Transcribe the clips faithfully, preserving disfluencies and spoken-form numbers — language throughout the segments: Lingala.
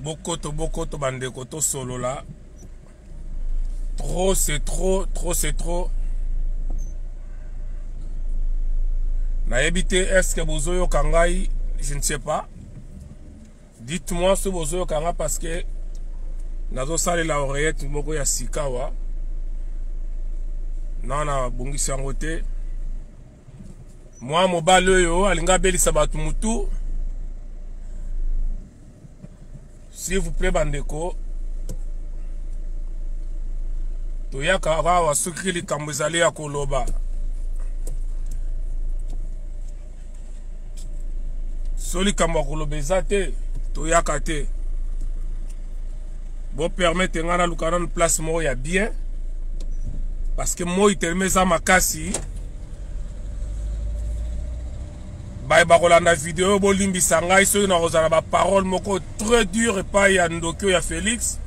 Bokoto, bokoto, bandekoto, solo là. Trop, c'est trop, trop, c'est trop. Na ebite, est-ce que bozoyo kangai? Je ne sais pas. Dites-moi ce bozoyo kanga parce que nazo sali la oreillette moko ya sikawa. Nana bungi sangote. Moi mobile yo alinga beli sabatu mutu. S'il vous plaît bandeko. Toyaka awa sukili kamuzali ya koloba. Soli kamba koloba te. Toyaka te. Bon permettre ngana lukana place mo ya bien. Parce que moi il termine ça makasi. Ba ba kolanda vidéo bo limbi sanga iso na kozala ba parole moko très dur et pas ya Ndokyo ya Félix.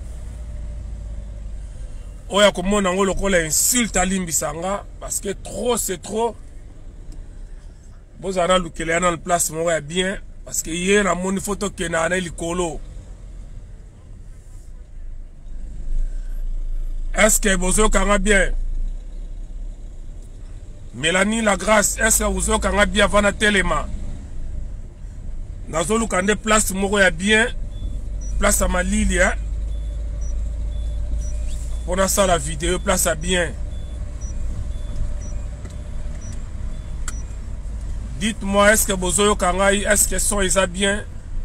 Oya komona ngo lokola insulte à limbi sanga parce que trop c'est trop. Bozana lukele na place mo ya bien parce que hier na moni photo kena na likolo. Est-ce que bozo kanga bien? Mélanie la grâce, est-ce que vous avez bien avant la téléma? Nazolu kande place moko ya bien, place à ma lilie, hein? Pendant ça la vidéo, place à bien. Dites-moi, est-ce que Bozoyo Kangai, est-ce que son ils a bien?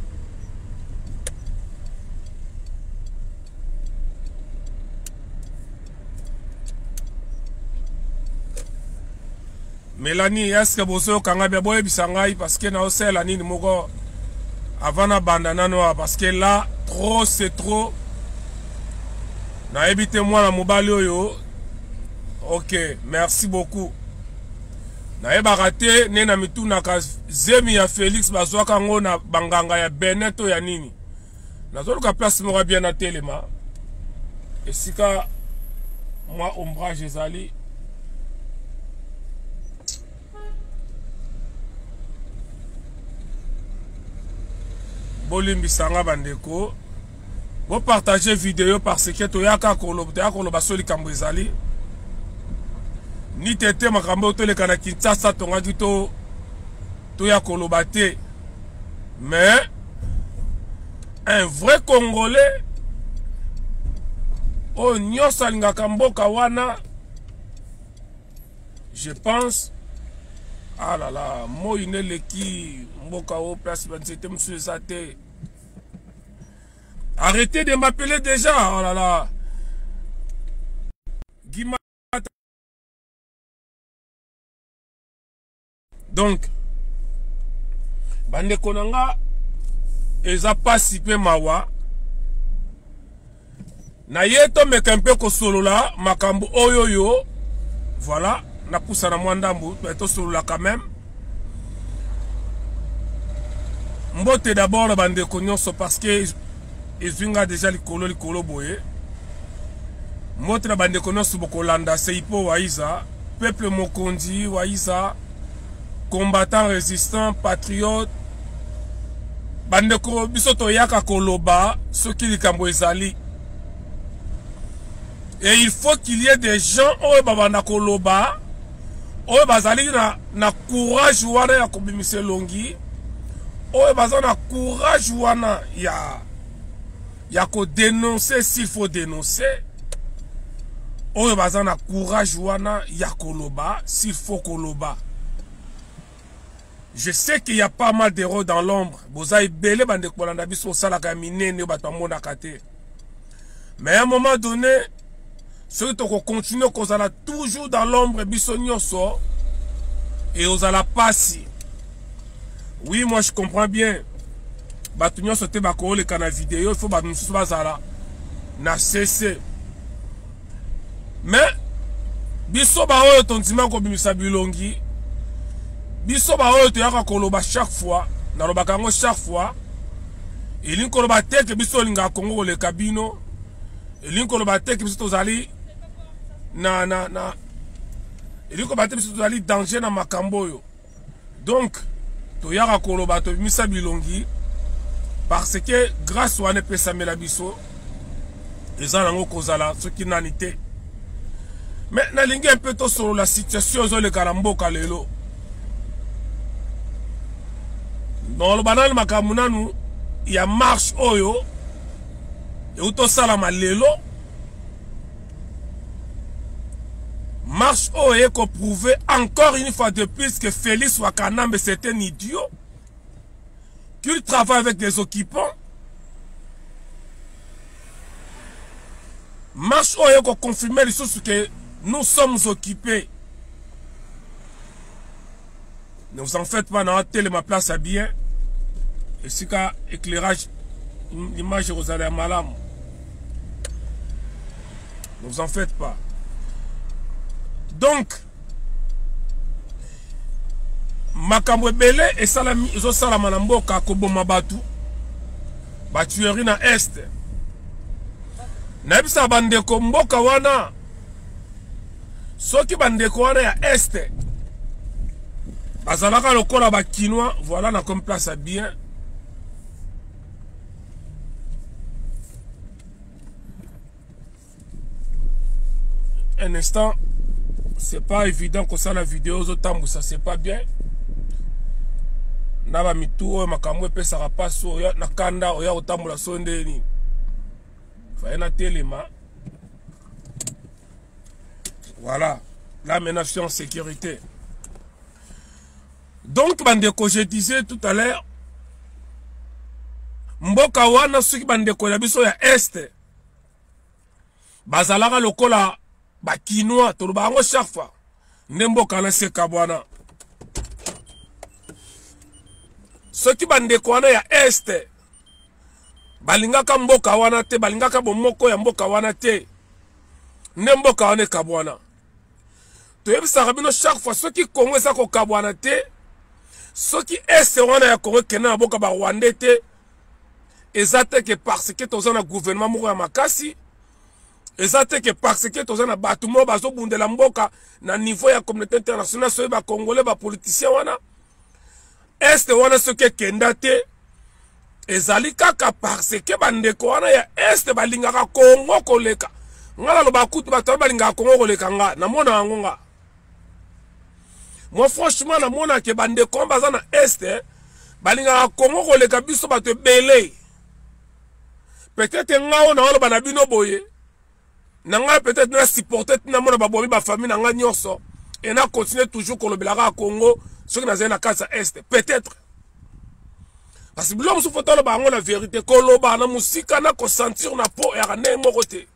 Mélanie, est-ce que Bozoyo Kangai bien boye bisangai parce que na ose la nini moko avant na bandana noa parce que là trop c'est trop. Na évité moi la mobile yo. OK, merci beaucoup. Na eba raté nena mituna ka zemi ya Félix bazwaka ngo na banganga ya Beneto ya nini. Na zolo ka place mo bien na telema. Et sika moi ombrage ezali Bolimbi sanga bandeko. Vous partagez vidéo parce que toyaka koloba toyaka koloba soli kambo ezali. Ni tete makambo to le kana Kinshasa tonga dito toya koloba te. Mais un vrai Congolais o nyosa lingaka mboka wana, je pense. Ah là là, moi il n'est qui mboka o place c'était monsieur Zate. Arrêtez de m'appeler déjà. Oh là là. Guimata. Donc bande konanga eza pasi pe mawa na yeto mekempe ko solola makambo oyoyo. Voilà. Na poussa na mwandambu to solola quand même. Mbote d'abord bande konyoso parce que ezunga déjà likolo likolo boye. Mbote na bande konyoso bokolanda seipo waiza peuple mokondi waiza combattant résistant patriote bande ko bisoto yaka koloba soki likambo ezali. Et il faut qu'il y ait des gens oyo babanda koloba oyo bazali na, na courage wana ya kobimise longi oyo bazali na courage wana ya ya ko dénoncer s'il faut dénoncer oyo bazali na courage wana ya koloba s'il faut koloba. Je sais qu'il y a pas mal d'héros dans l'ombre. Bozaï belé bande kolanda biso sala ka minene bato mona kate. Mais à un moment donné, ceux qui continuent kozala toujours dans l'ombre biso nyoso et ozala passi. Oui, moi je comprends bien. Bato nyoso te bako le kana vidéo, il faut bato nyoso bazala na cessé. Mais biso ba oyo tondima ko bimisa bilongi. Biso ba oyo toyaka koloba chaque fois, na lobaka ngo chaque fois. Elin koloba te ke biso linga Kongo le kabino. Elin koloba te ke biso tozali na na na. Elin koloba te biso tozali danger na makambo yo. Donc toyaka koloba to bimisa bilongi. parce que grâce wana epesamela biso eza nango kozala soki nani te. Mais nalingi un peu tosolola la situation ezoleka na mboka lelo. Dans le banal makambo nanu ya marche oyo eutosalama lelo. Marche oyo ko prouver encore une fois de plus que Félix Wakanambe c'est un idiot, qu'il travaille avec des occupants. Marche oyo ko confirmer les choses que nous sommes occupés. Ne vous en faites pas, dans telle ma place à bien. Et c'est qu'à éclairage, l'image Jérusalem malam. Ne vous en faites pas. Donc, makambo ebele esalami ezosalama na mboka koboma batu batuerie na este nayebisa bandeko mboka wana soki bandeko wana ya este bazalaka lokola bakinois, voilà na comme place à bien. Un instant, c'est pas évident que ça la vidéo zotambu ça c'est pas bien. Naba mitu makambo pe ça pas so ya nakanda oya otambu la sonde ni. Fa na telema. Voilà, là maintenant je suis en sécurité. Donc bandeko, je disais tout à l'heure, mboka wana soki bandeko ya biso ya este bazalaka lokola bakinois toloba yango chaque fois nde mboka na seka bwana. Soki bandeko wana ya este balingaka mboka wana te, balingaka bomoko ya mboka wana te, nde mboka wana ekabwana. Toyebisaka bino chaque fois soki Congo eza kokabwana te, soki este wana ya Congo kena na boka ba Rwanda te, eza te ke parce que toza na gouvernement moko ya makasi, eza te ke parce que toza na batu mo bazobundela mboka na niveau ya communauté internationale, soki ba Congolais ba politiciens wana este wana soki kenda te, ezali kaka parce que bandeko wana ya este balingaka Congo koleka. Ngala lo bakutu bato balingaka Congo koleka nga na mona yango nga. Moi franchement na mona ke bandeko baza na este balingaka Congo koleka biso bato belé. Peut-être nga ona wala bana bino boye. Na nga peut-être na supporter na mona babomi ba famille na nga nyonso et na continuer toujours kolobelaka Congo soki na zena kasa este peut-être. Parce que l'homme souffre dans le bango la vérité. Koloba na musika na ko sentir na po era ne mokote.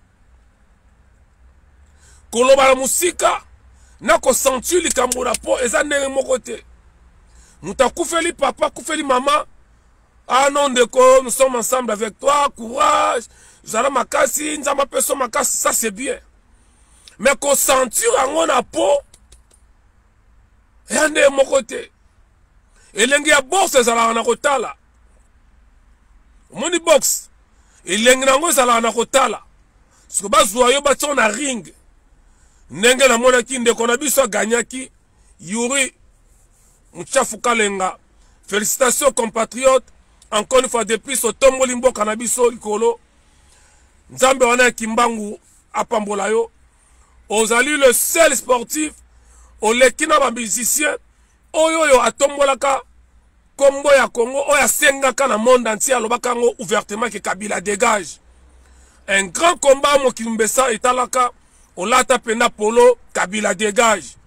Koloba na musika na ko sentir likambo na po eza ne mokote. Muta kufeli papa, kufeli maman. Ah non deko, nous sommes ensemble avec toi, courage. Zala makasi, nzamba peso makasi, ça c'est bien. Mais ko sentir ango na po era ne mokote. Elengi ya box ezala na kotala. Moni box. Elengi nango ezala na kotala. Siko bazwa yo batso na ring. Ndenge na mona ki ndeko na biso ganyaki Yuri Mchafu Kalenga. Félicitations compatriotes. Encore une fois de plus au tombo limbo kanabiso likolo. Nzambe wana kimbangu apambola yo. Ozali le seul sportif. Olekina ba musicien. Oyo yo atombolaka kombo ya Congo oya sengaka na monde entier alobaka ngo ouvertement que Kabila dégage. Un grand combat mo kimbesa etalaka olata pena polo Kabila dégage.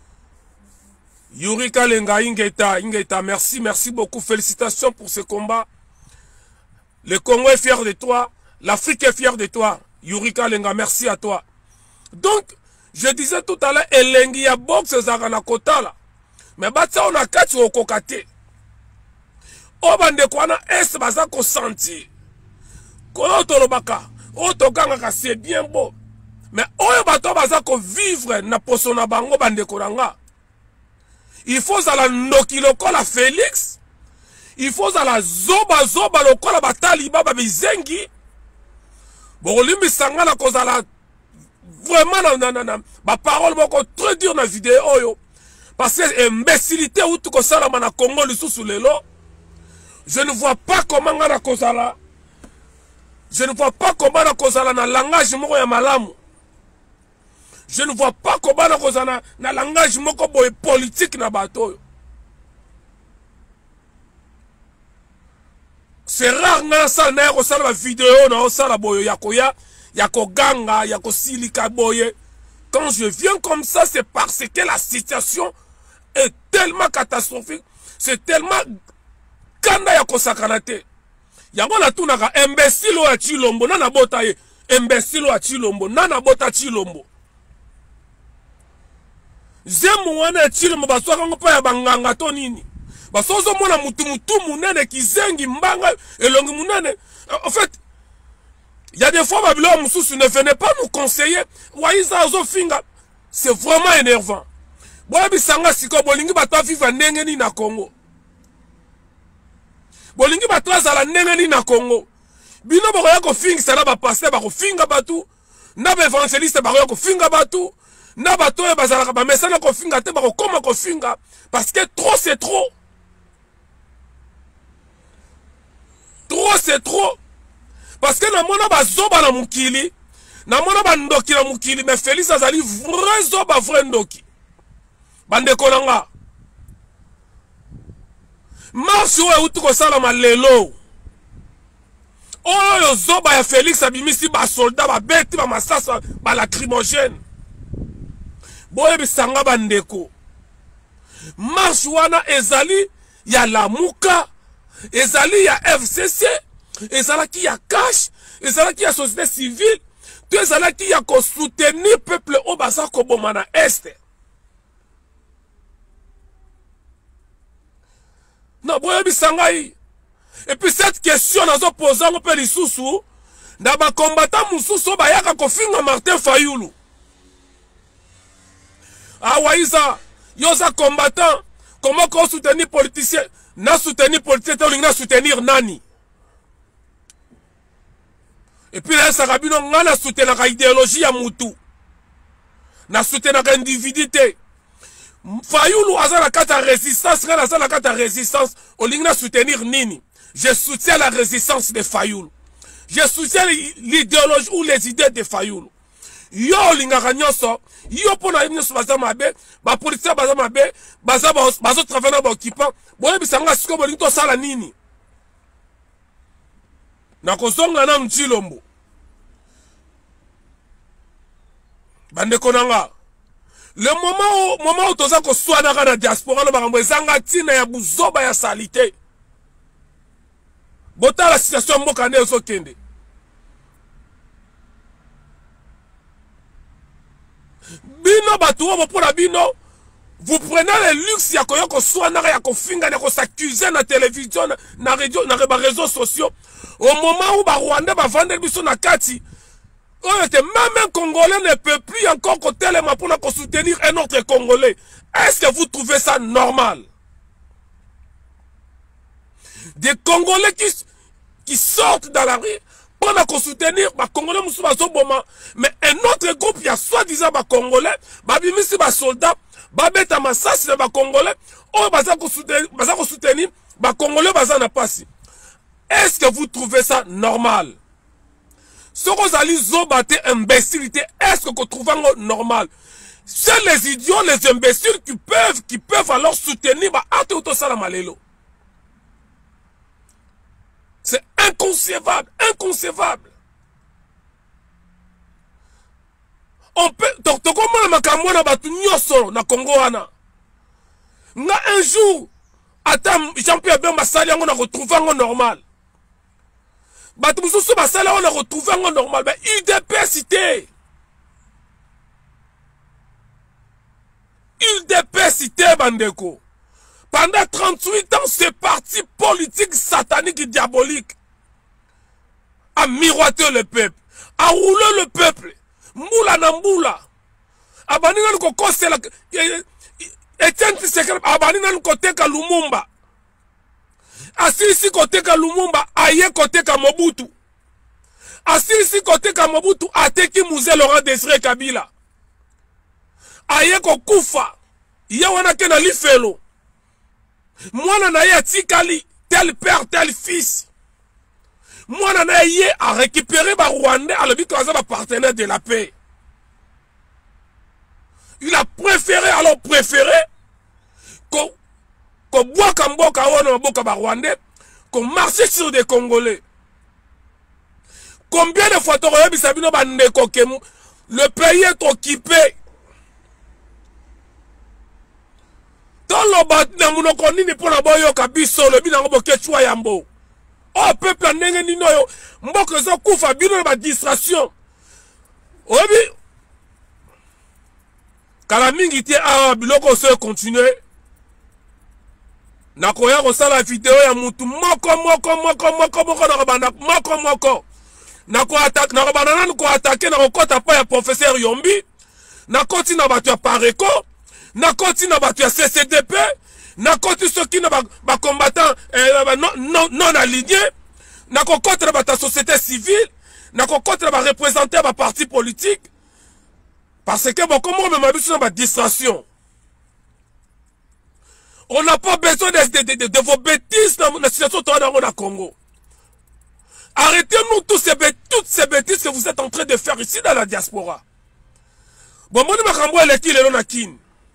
Yuri Kalenga Ingeta Ingeta, merci merci beaucoup, félicitations pour ce combat. Le Congo est fier de toi, l'Afrique est fière de toi. Yuri Kalenga, merci à toi. Donc je disais tout à l'heure elengi ya boxe zaka kotala. Mais batsa on a kati okokate. O bande kwana est baza ko senti. Kono tolobaka, o tokanga ka c'est bien beau. Mais oyo bato baza ko vivre na poso na bango bande koranga. Il faut za la ndoki lokola Félix. Il faut za la zoba zoba lokola batali baba bizengi. Bolimbi sangala ko za la vraiment na na na ba parole boko très dur na vidéo oyo. Parce que imbécilité ou tout ça na Congo le sous lelo. Je ne vois pas comment on a kozala. Je ne vois pas comment on a kozala na langage moko ya malamu. Je ne vois pas comment on a kozala na langage moko boye politique na bato. C'est rare na sala na ko sala vidéo na sala boye yakoya yako ganga yako silika boye. Quand je viens comme ça, c'est parce que la situation est tellement catastrophique, c'est tellement kanda yako sakanate. Yango na tunaka imbécile wa Chilombo nana bota ye imbécile wa Chilombo nana bota Chilombo. Zemu wana Chilombo baswaka ngopa ya banganga to nini. Basozo mona mutu mutu munene kizengi mbanga elongi munene. En fait, il y a des fois Babylone Moussous ne venez pas nous conseiller. Waïza ozo finga, c'est vraiment énervant. Boya bisanga siko bolingi batwa viva ndenge ni na Congo. Bolingi batwa zala ndenge ni na Congo. Bino bako yako finga sana ba pasteur bako finga batu. Na ba évangéliste bako yako finga batu. Na bato e bazala ba mesana ko finga te bako koma ko finga parce que trop c'est trop. Trop c'est trop. Parce que na mona ba zoba na mukili, na mona ba ndoki na mukili, mais Félix azali vrai zoba vrai ndoki. Bande konanga. Marche ou utu ko sala malelo. Oyo zoba ya Félix abimisi ba soldat ba beti ba masasa ba lacrymogène. Boye bisanga bandeko. Marche wana ezali ya Lamuka, ezali ya F C C, ezalaki ya cash, ezalaki ya société civile, to ezalaki ya ko soutenir peuple o baza ko bomana este. Non, boye bisangai. Et puis cette question nazo posa ngo pe lisusu, na ba combattant mususu ba yaka ko finga Martin Fayulu. Ah Waïza, yoza combattant, comment qu'on soutenir politicien, na soutenir politicien, na soutenir nani. Et puis là, ça rabino na soutenir la idéologie ya mutu, na soutenir la individualité. Fayulu aza la carte résistance, na aza la carte résistance, au ligne na soutenir nini. Je soutiens la résistance de Fayulu. Je soutiens l'idéologie ou les idées de Fayulu. Yo lingaka nyonso yo pona nyonso baza mabe ba politicien baza mabe baza bazo travailler na ba occupant boye bisanga siko bolingi to sala nini na kozonga na Mchilombo bande konanga le moment où moment où toza ko swana na diaspora na bango ezanga tina ya buzoba ya salite bota la situation mboka ne zo kende. Bino batuo pour la bino, vous prenez le luxe ya koyoko swana ya ko finga na ko s'accuser na télévision na radio na réseaux sociaux au moment où ba Rwanda ba vendre biso na kati. Oh, même un Congolais ne peut plus encore côté les pour na ko soutenir un autre Congolais. Est-ce que vous trouvez ça normal? Des Congolais qui qui sortent dans la rue pour soutenir les Congolais, mais un autre groupe, il y a soi-disant les Congolais, les soldats, les Tamassas, les Congolais, ils soutenir les Congolais, ils pas. Est-ce que vous trouvez ça normal? Ce que vous allez zobater imbécilité, est-ce que vous trouvez ça normal? C'est les idiots, les imbéciles qui peuvent, qui peuvent alors soutenir les c'est inconcevable, inconcevable. On peut, donc, comment makambo na batu nyoso na Congo wana. Nga un jour, attends, Jean-Pierre Bemba sali on a retrouvé un normal. Batu mususu basali on a retrouvé un normal. Mais U D P cité. U D P cité bandeko. Pendant trente-huit ans, ce parti politique satanique et diabolique a miroité le peuple, a roulé le peuple, moula na moula, a bani nan koko c'est la, Etienne Tshisekedi a bani nan kote ka Lumumba, a si kote ka Lumumba, a ye kote ka Mobutu, a si kote ka Mobutu, a teki Mouze Laurent Désiré Kabila, a ye ko kufa, ye wana ke na lifelo. Mwana na ya tikali tel père, tel fils. Moi, on a eu à récupérer les Rwandais à l'objet de la partenaire de la paix. Il a préféré, alors préféré, qu'on boit comme boka ou boka Rwandais, qu'on marche sur des Congolais. Combien de fois le pays est occupé? Dans le bas, nous ne connaissons pas la boyo kabiso, le bin en boquet yambo. Oh, peuple en n'engé ni noyo, mbok zo koufa bino ba distraction. Obi, kalamingi tie a biloko se continuer. Nakoya ko sala vidéo ya mutu moko moko moko moko moko na banda moko moko. Nako attaque na banda nanu ko attaquer na kota pa ya professeur Yombi. Na koti na batu ya Pareko. Na koti na batu ya C C D P, na koti soki na ba, ba combattant eh, non, non, non alignés, na koti na bata société civile, na koti na ba représenter ba parti politique, parce que bon, comment on m'a dit sur ma distraction? On n'a pas besoin de, de, de, de, de vos bêtises dans la situation de la Congo. Arrêtez-nous tous ces, toutes ces bêtises que vous êtes en train de faire ici dans la diaspora. Bon, moi, je vais vous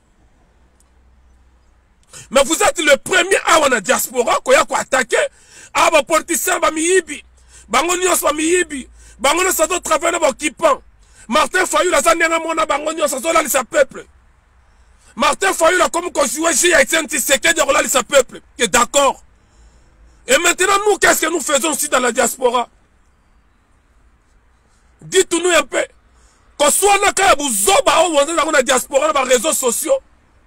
mais vous êtes le premier à la diaspora qui a attaqué à vos politiciens, à Miyibi, Bangonios, à Miyibi, Bangonios, à d'autres travailleurs occupants. Martin Fayou, la Zaniana Mona, Bangonios, à Zola, sa peuple. Martin Fayou, la comme qu'on jouait, j'ai été un petit séqué de Rola, sa peuple. Et d'accord. Et maintenant, nous, qu'est-ce que nous faisons ici dans la diaspora? Dites-nous un peu. Qu'on soit là, quand vous avez dans la diaspora, dans les réseaux sociaux.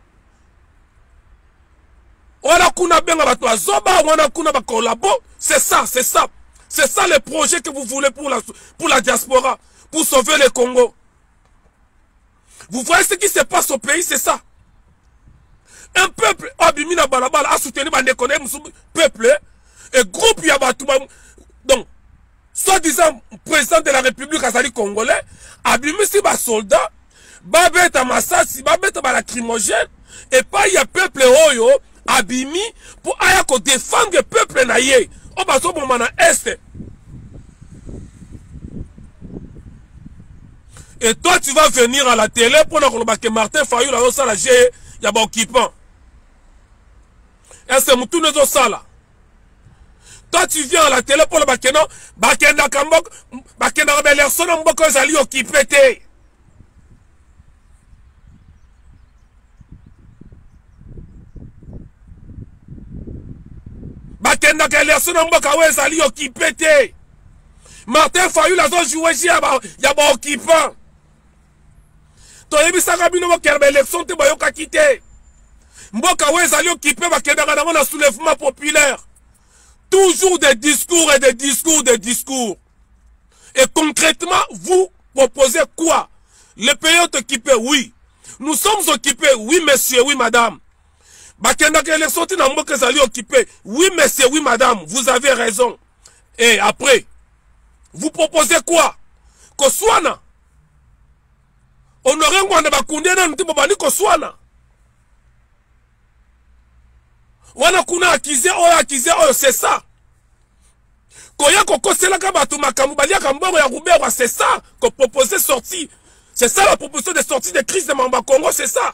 C'est ça, c'est ça. C'est ça le projet que vous voulez pour la, pour la diaspora, pour sauver le Congo. Vous voyez ce qui se passe au pays, c'est ça. Un peuple, Abimina Balabala, a soutenu le peuple, et groupe Yabatouba, donc, soi-disant président de la République Azali Congolais, Abimisi ba soldat, Babet à Massassi, Babet à lacrymogène, et pas il y a peuple Oyo, Abimi pour ayako défendre le peuple naïe. On va sur mon est. Et toi tu vas venir à la télé pour que Martin Fayou la sala G y a pas occupant. Est-ce que tout nous ça là? Toi tu viens à la télé pour le bakeno, bakenda kambok, bakenda rebelle son mboko zali occupé té. Bakenda kele son mboka wezali occupé té. Martin Fayou la zone jouer yaba yaba occupant. To yebisaka bino mo kerbe élection te boyoka kité. Mboka wezali occupé bakenda na na soulèvement populaire. Toujours des discours et des discours, des discours. Et concrètement, vous proposez quoi? Le pays est occupé, oui. Nous sommes occupés, oui monsieur, oui madame. Bakenda élection te na mboka zali occupé. Oui monsieur, oui madame, vous avez raison. Et après, vous proposez quoi? Koswana. Honoré Ngwanda bakunde na ntibo bani koswana. Wana kuna akize oyo akize oyo c'est ça. Koya kokosela ka batu makambu balia kambongo ya Ruberwa c'est ça qu'on proposait sortie. C'est ça la proposition de sortie de crise de Mamba Congo, c'est ça.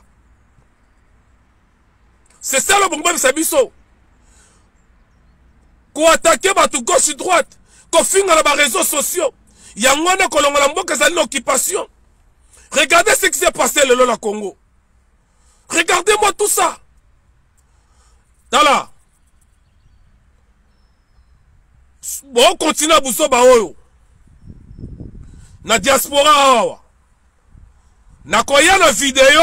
C'est ça le bonbon sabiso. Ko attaquer batu gauche droite, ko finga na ba réseaux sociaux. Yangwana kolongola mboka zali l'occupation. Regardez ce qui s'est passé le long la Congo. Regardez-moi tout ça. Tala. Bon, continue à bousser baoyo. Na diaspora awa. Na koya na vidéo.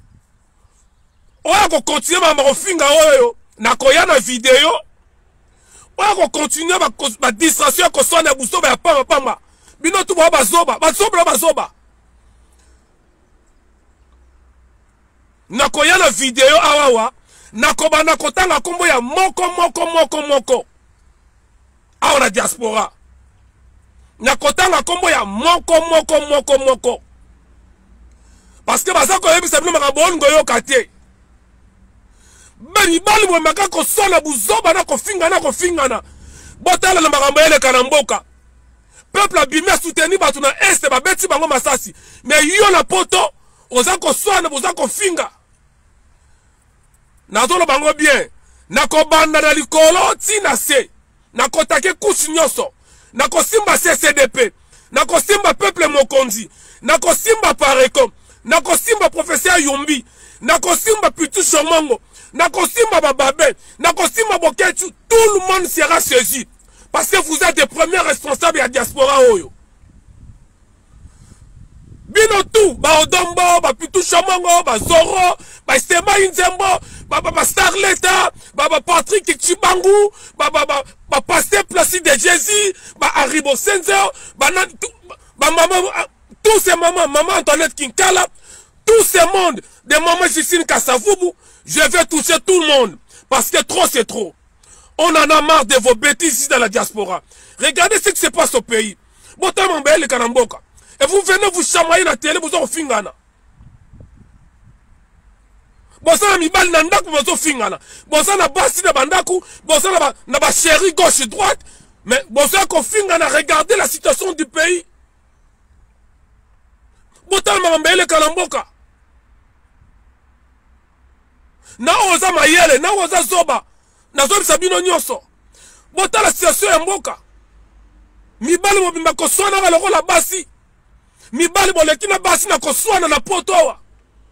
Oya ko continue ba marofinga oyo. Na koya na vidéo. Oya ko continue ba ba distraction ko sona bousser ba pamba pamba. Bino tu ba zoba, ba zoba ba zoba. Na koya na vidéo awa. Nakoba nakotanga kombo ya moko moko moko moko. Awa na diaspora. Nakotanga kombo ya moko moko moko moko. Parce que baza ko yebisa bino makabon ngoyo kate. bani bali mwemaka kosona buzoba na kofinga na kofingana botala na makambo eleka na mboka peuple abimi asuteni bato na este babeti bango masasi mais yo na poto oza koswana boza kofinga nazolo bango bien nakobanda na likolo tina se nakotake kusi nyonso nakosimba C C D P nakosimba peuple mokonzi nakosimba Parecom nakosimba professeur Yumbi nakosimba Pitu Shomongo nakosimba Bababe nakosimba Boketu. Tout le monde sera saisi parce que vous êtes les premiers responsables de la diaspora oyo bino tout ba Odombo ba Pitu Shomongo ba Zoro ba Sema Inzembo ba ba Starleta ba ba Patrick Chibangu ba ba ba Pasteur Placide Jésus ba Aribo Senzo ba ba maman tous ces mamans maman Antoinette Kinkala tout ce monde de maman Justine Kassavubu je vais toucher tout le monde parce que trop c'est trop. On en a marre de vos bêtises ici dans la diaspora. Regardez ce qui se passe au pays. Et vous venez vous chamailler la télé, vous en fingana. Bosa na mibali na ndaku bozo fingana. Bosa na basi na bandaku, bosa na ba na ba chéri gauche droite, mais bosa ko fingana, regardez la situation du pays. Botal mambele kalamboka. Na oza mayele, na oza zoba. Na zobi sabino nyonso. Bota la situation ya mboka. Mibali mo bimba koswana na lokola basi. Mibali mo lekina basi na koswana na potowa.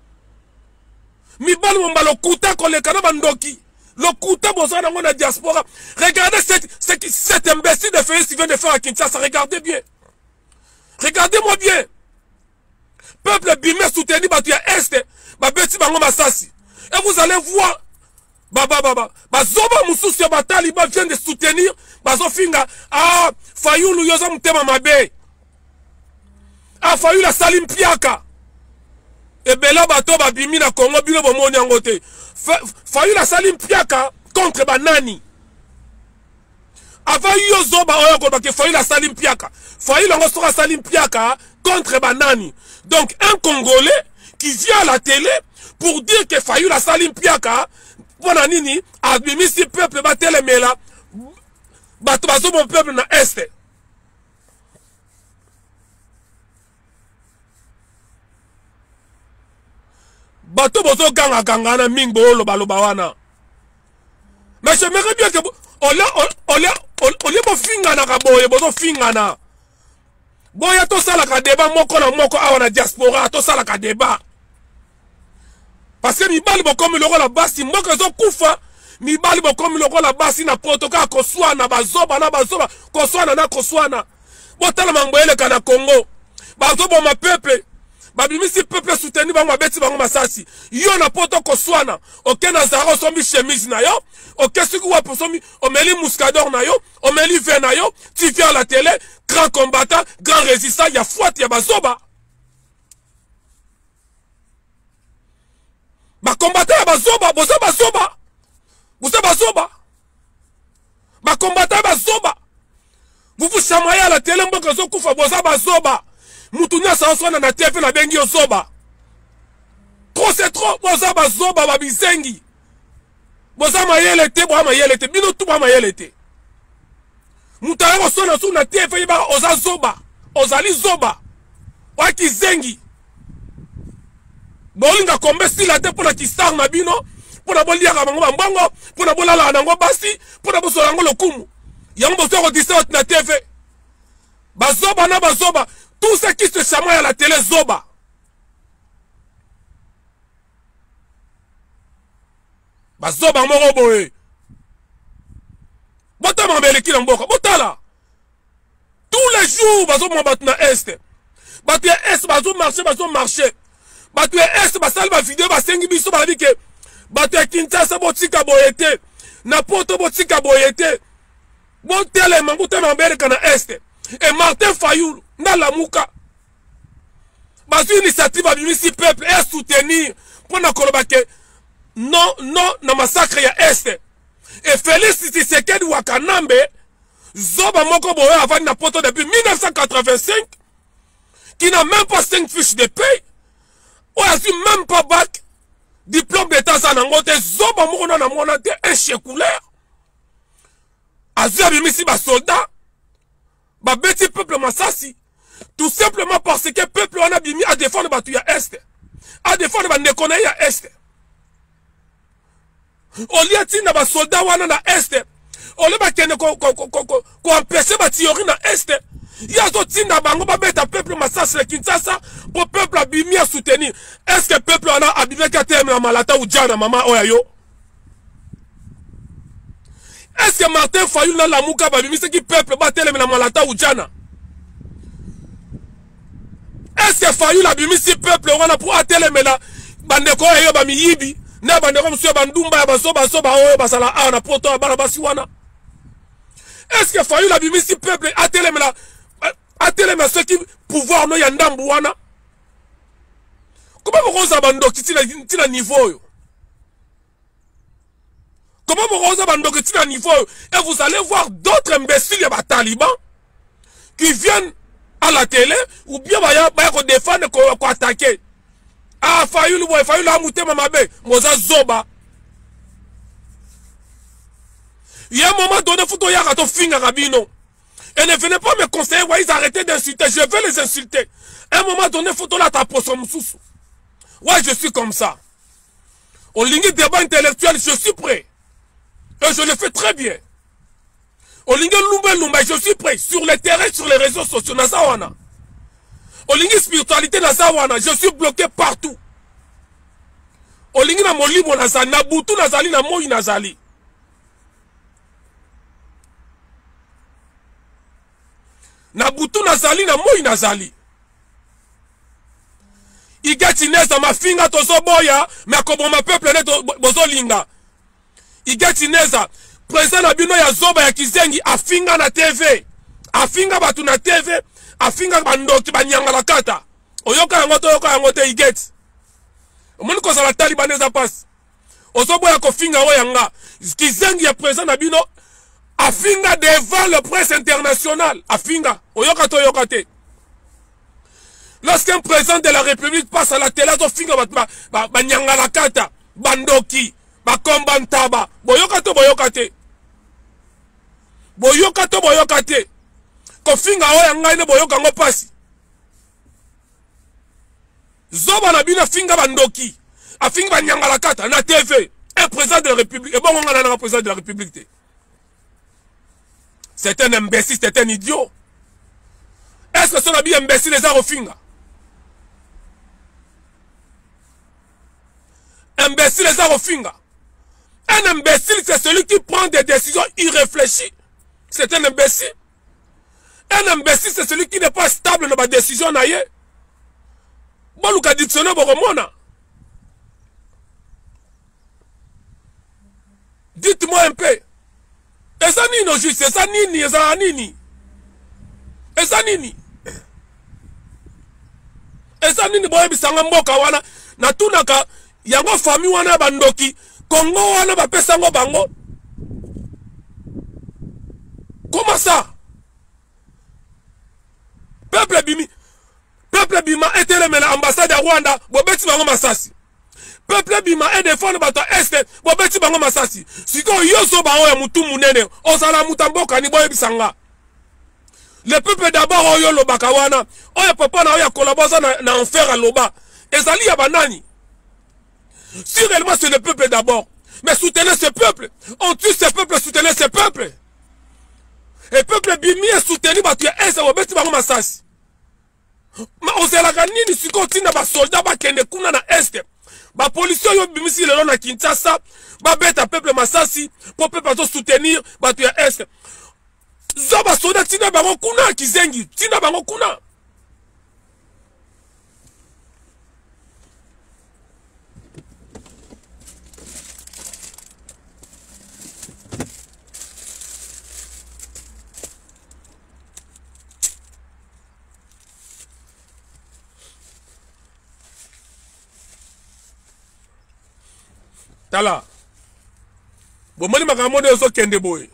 Mibali mo mbalo kuta koleka na bandoki. Le kuta bozana na diaspora. Regardez cette, cette, cette imbécile de Félix qui vient de faire à Kinshasa. Regardez bien. Regardez-moi bien. Peuple bimé soutenu batu ya Est. Ba beti bango masasi. Et vous allez voir. Baba baba bazoba mususu ya bataliba vient de soutenir bazofinga ah Fayulu yoza mutema mabe ah Fayulu salim piaka e bela bato babimi na Congo bino bomoni yango te Fayulu salim piaka contre banani avant yo zoba oyo ko bake Fayulu salim piaka Fayulu ngo sera salim piaka contre banani. Donc un Congolais qui vient à la télé pour dire que Fayulu salim piaka Bona nini abimisi peuple batele mela bato bazo mon peuple na Est. Bato bozo ganga ganga na mingbo loba loba wana. Mais j'aimerais bien que ola ola ola bo fingana ka boye bozo fingana. Boya to sala ka débat moko na moko awa na diaspora to sala ka débat. Parce que mibali bokomi loko la basi mboka zo kufa mibali bokomi loko la basi na protocole koswana bazoba na bazoba koswana na koswana botala mangboele kana Congo bazoba ma peuple babimisi peuple soutenu bango abeti bango masasi yo na poto koswana oke na zaro sombi chemise na yo oke siku wapo sombi omeli muscador na yo omeli vin na yo tu viens à la télé grand combattant grand résistant ya fouette ya bazoba. Ba combattant bazoba, boza bazoba. Boza bazoba. Ba combattant bazoba. Vous vous chamaillez à la télé mboka zo kufa boza bazoba. Mutunya sansona na T V na bengi zoba. Trop c'est trop boza bazoba babizengi. Boza mayele te boza mayele te bino tu ba mayele te. Mutaya sona su na T V ba oza zoba. Ozali zoba. Wa kizengi. Bolinga kombe sila te pona kistar na bino pona bolia ka bango mbongo pona bolala nango basi pona bosola ngo lokumu yango bosoko distort na T V bazoba na bazoba tout ce qui se chamaille à la télé zoba bazoba moko boye botama mbeleki na mboka botala tous les jours bazo mo batna Est batu ya Est bazo marcher bazo marcher batu ya Est basali ba vidéo basengi biso ba ke batu ya Kinshasa botika boyete na poto botika boyete botele manguta mambere kana Est et Martin Fayulu na lamuka bazu initiative babimisi peuple et soutenir pour na koloba ke non non na massacre ya Est et Félix Tshisekedi Wakanambe zoba moko boye avant na poto depuis mille neuf cent quatre-vingt-cinq qui n'a même pas cinq fiches de paye. On a su même pas bac, diplôme d'état aza nango te zoba moko na mona te un chekulaire azwi abimisi basoldat babeti peuple masasi tout simplement parce que peuple wana bimi a défendre batu ya est a défendre bandeko na ye ya est olia tinda basoldat wana na est ole bakende koempêche batiori na est ye azotinda bango babeta peuple masasi na Kinshasa po peuple abimi a soutenir. Est-ce que peuple wana abimeki atelemela malata ujana mama oya yo? Est-ce que Martin Fayulu na lamuka babimiseki peuple batelemela malata ujana? Est-ce que Fayulu abimisi peuple wana pour atelemela bandeko oya yo bamiyibi na bandeko msuyo bandumba ya baso baso ba oyo basala awa na poto ya bana basi wana? Est-ce que Fayulu abimisi peuple atelemela atelemela soki pouvoir no ya ndambu wana? Comment vous avez bandoki tina niveau yo? Comment vous avez bandoki tina niveau yo? Et vous allez voir d'autres imbéciles ya ba talibans qui viennent à la télé ou bien baya baya ko défendre ko ko attaquer. Ah Fayulu boy Fayulu amute mamabe moza zoba. Il y a un moment donné faut to ya to finga rabino. Et ne venez pas me conseiller, ouais, arrêtez d'insulter, je vais les insulter. À un moment donné faut to la tapo son mususu. Ouais, je suis comme ça. Au ligne débat intellectuel, je suis prêt. Et je le fais très bien. Au ligne lumba lumba, je suis prêt. Sur le terrain, sur les réseaux sociaux, nazawana. Au ligne spiritualité, nazawana, je suis bloqué partout. Au ligne na molimo nazali, na butu nazali, na moi nazali. Na butu nazali, na moi nazali. Igatineza mafinga tozo boya mais comme ma peuple ne bozo linga Igatineza président na bino ya zoba ya kizengi afinga na T V afinga batu na T V afinga bandoki banyanga la kata oyoka yango to yoka yango te igeti omoni ko sala talibaneza passe ozo boya ko finga oyanga kizengi ya président na bino afinga devant le presse internationale afinga oyoka to yoka te. Lorsqu'un président de la République passe à la télé, il y a la kata, bandoki, bakombantaba, boyokato boyokate. Boyokato boyokate. Kofinga oya ngaine boyoka ngo pasi. Zoba na bina finga bandoki. Afinga banyanga la kata na T V. Un président de la République. Et bon, on a un président de la République. C'est un imbécile, c'est un idiot. Est-ce que ce n'est pas imbécile les arts au finga? Imbécile les arts au finga. Un imbécile, c'est celui qui prend des décisions irréfléchies. C'est un imbécile. Un imbécile, c'est celui qui n'est pas stable dans ma décision. Bon, le dictionnaire, dites-moi un peu. Et ça nini au juste, et ça nini, et ça nini. Et ça nini. Et ça nini, boye bisanga mboka wana. Na tunaka, yango fami wana bandoki. Kongo wana bapesango bango. Comment ça? Peuple bimi. Peuple bima était le ambassade à Rwanda. Bobeti bango masasi. Peuple bima et défendre bato est. Bobeti bango masasi. Siko yoso bao ya mutu munene. Osala mutamboka ni boye bisanga. Le peuple d'abord oyo lo bakawana. Oya papa na oya collaboration na, na enfer à loba. Ezali ya banani. Si réellement c'est le peuple d'abord. Mais soutenez ce peuple. On tue ce peuple, soutenez ce peuple. Et peuple bimi est soutenu bato ya est. Bobeti bango masasi. Ma ozela nini siko tina ba soldat ba kende kuna na est. Ba police yo bimisi lelo na Kinshasa, ba beta peuple masasi pour peuple to soutenir bato ya est. Zo ba soldat tina bango kuna kizengi, tina bango kuna. Tala. Bon, moni makambo de zo kende boy.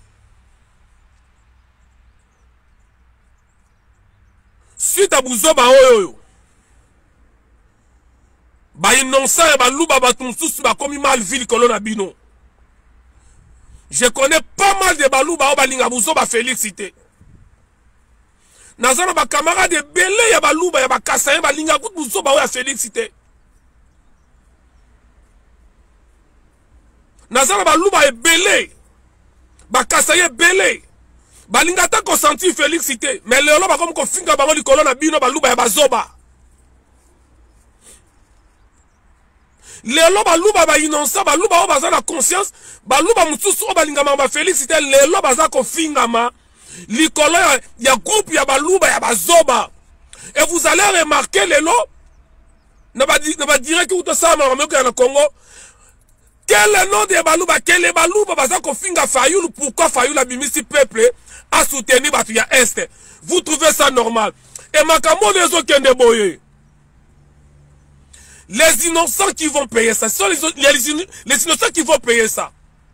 Suite à Bouzoba oyo. ba innocent ya baluba bato mosusu bakomi mal vi likolo na bino. Je connais pas mal de baluba oyo balinga buzo ba félicité. Nazana ba camarade belé ya baluba ya bakasa balinga kutu buzo ba oyo félicité. Nazana baluba ebelé bakasa ebelé balinga ta ko sentir félicité mais lelo ba comme ko finga bango likolo na bino baluba ya bazoba. Lelo baluba ba innocent baluba o baza na conscience baluba mususu o balinga ma félicité lelo baza ko finga ma likolo ya groupe ya baluba ya bazoba. Et vous allez remarquer lelo ne ba ne ba dire que tout ça ma na Congo. Quel est le nom de baluba? Quel est baluba? Baza ko finga Fayoulou. Pourquoi Fayoulou a bimisi peuple a soutenu Batuya Est? Vous trouvez ça normal? Et Makamo des autres boye. Les innocents qui vont payer ça, ce sont les, les, les innocents qui vont payer ça.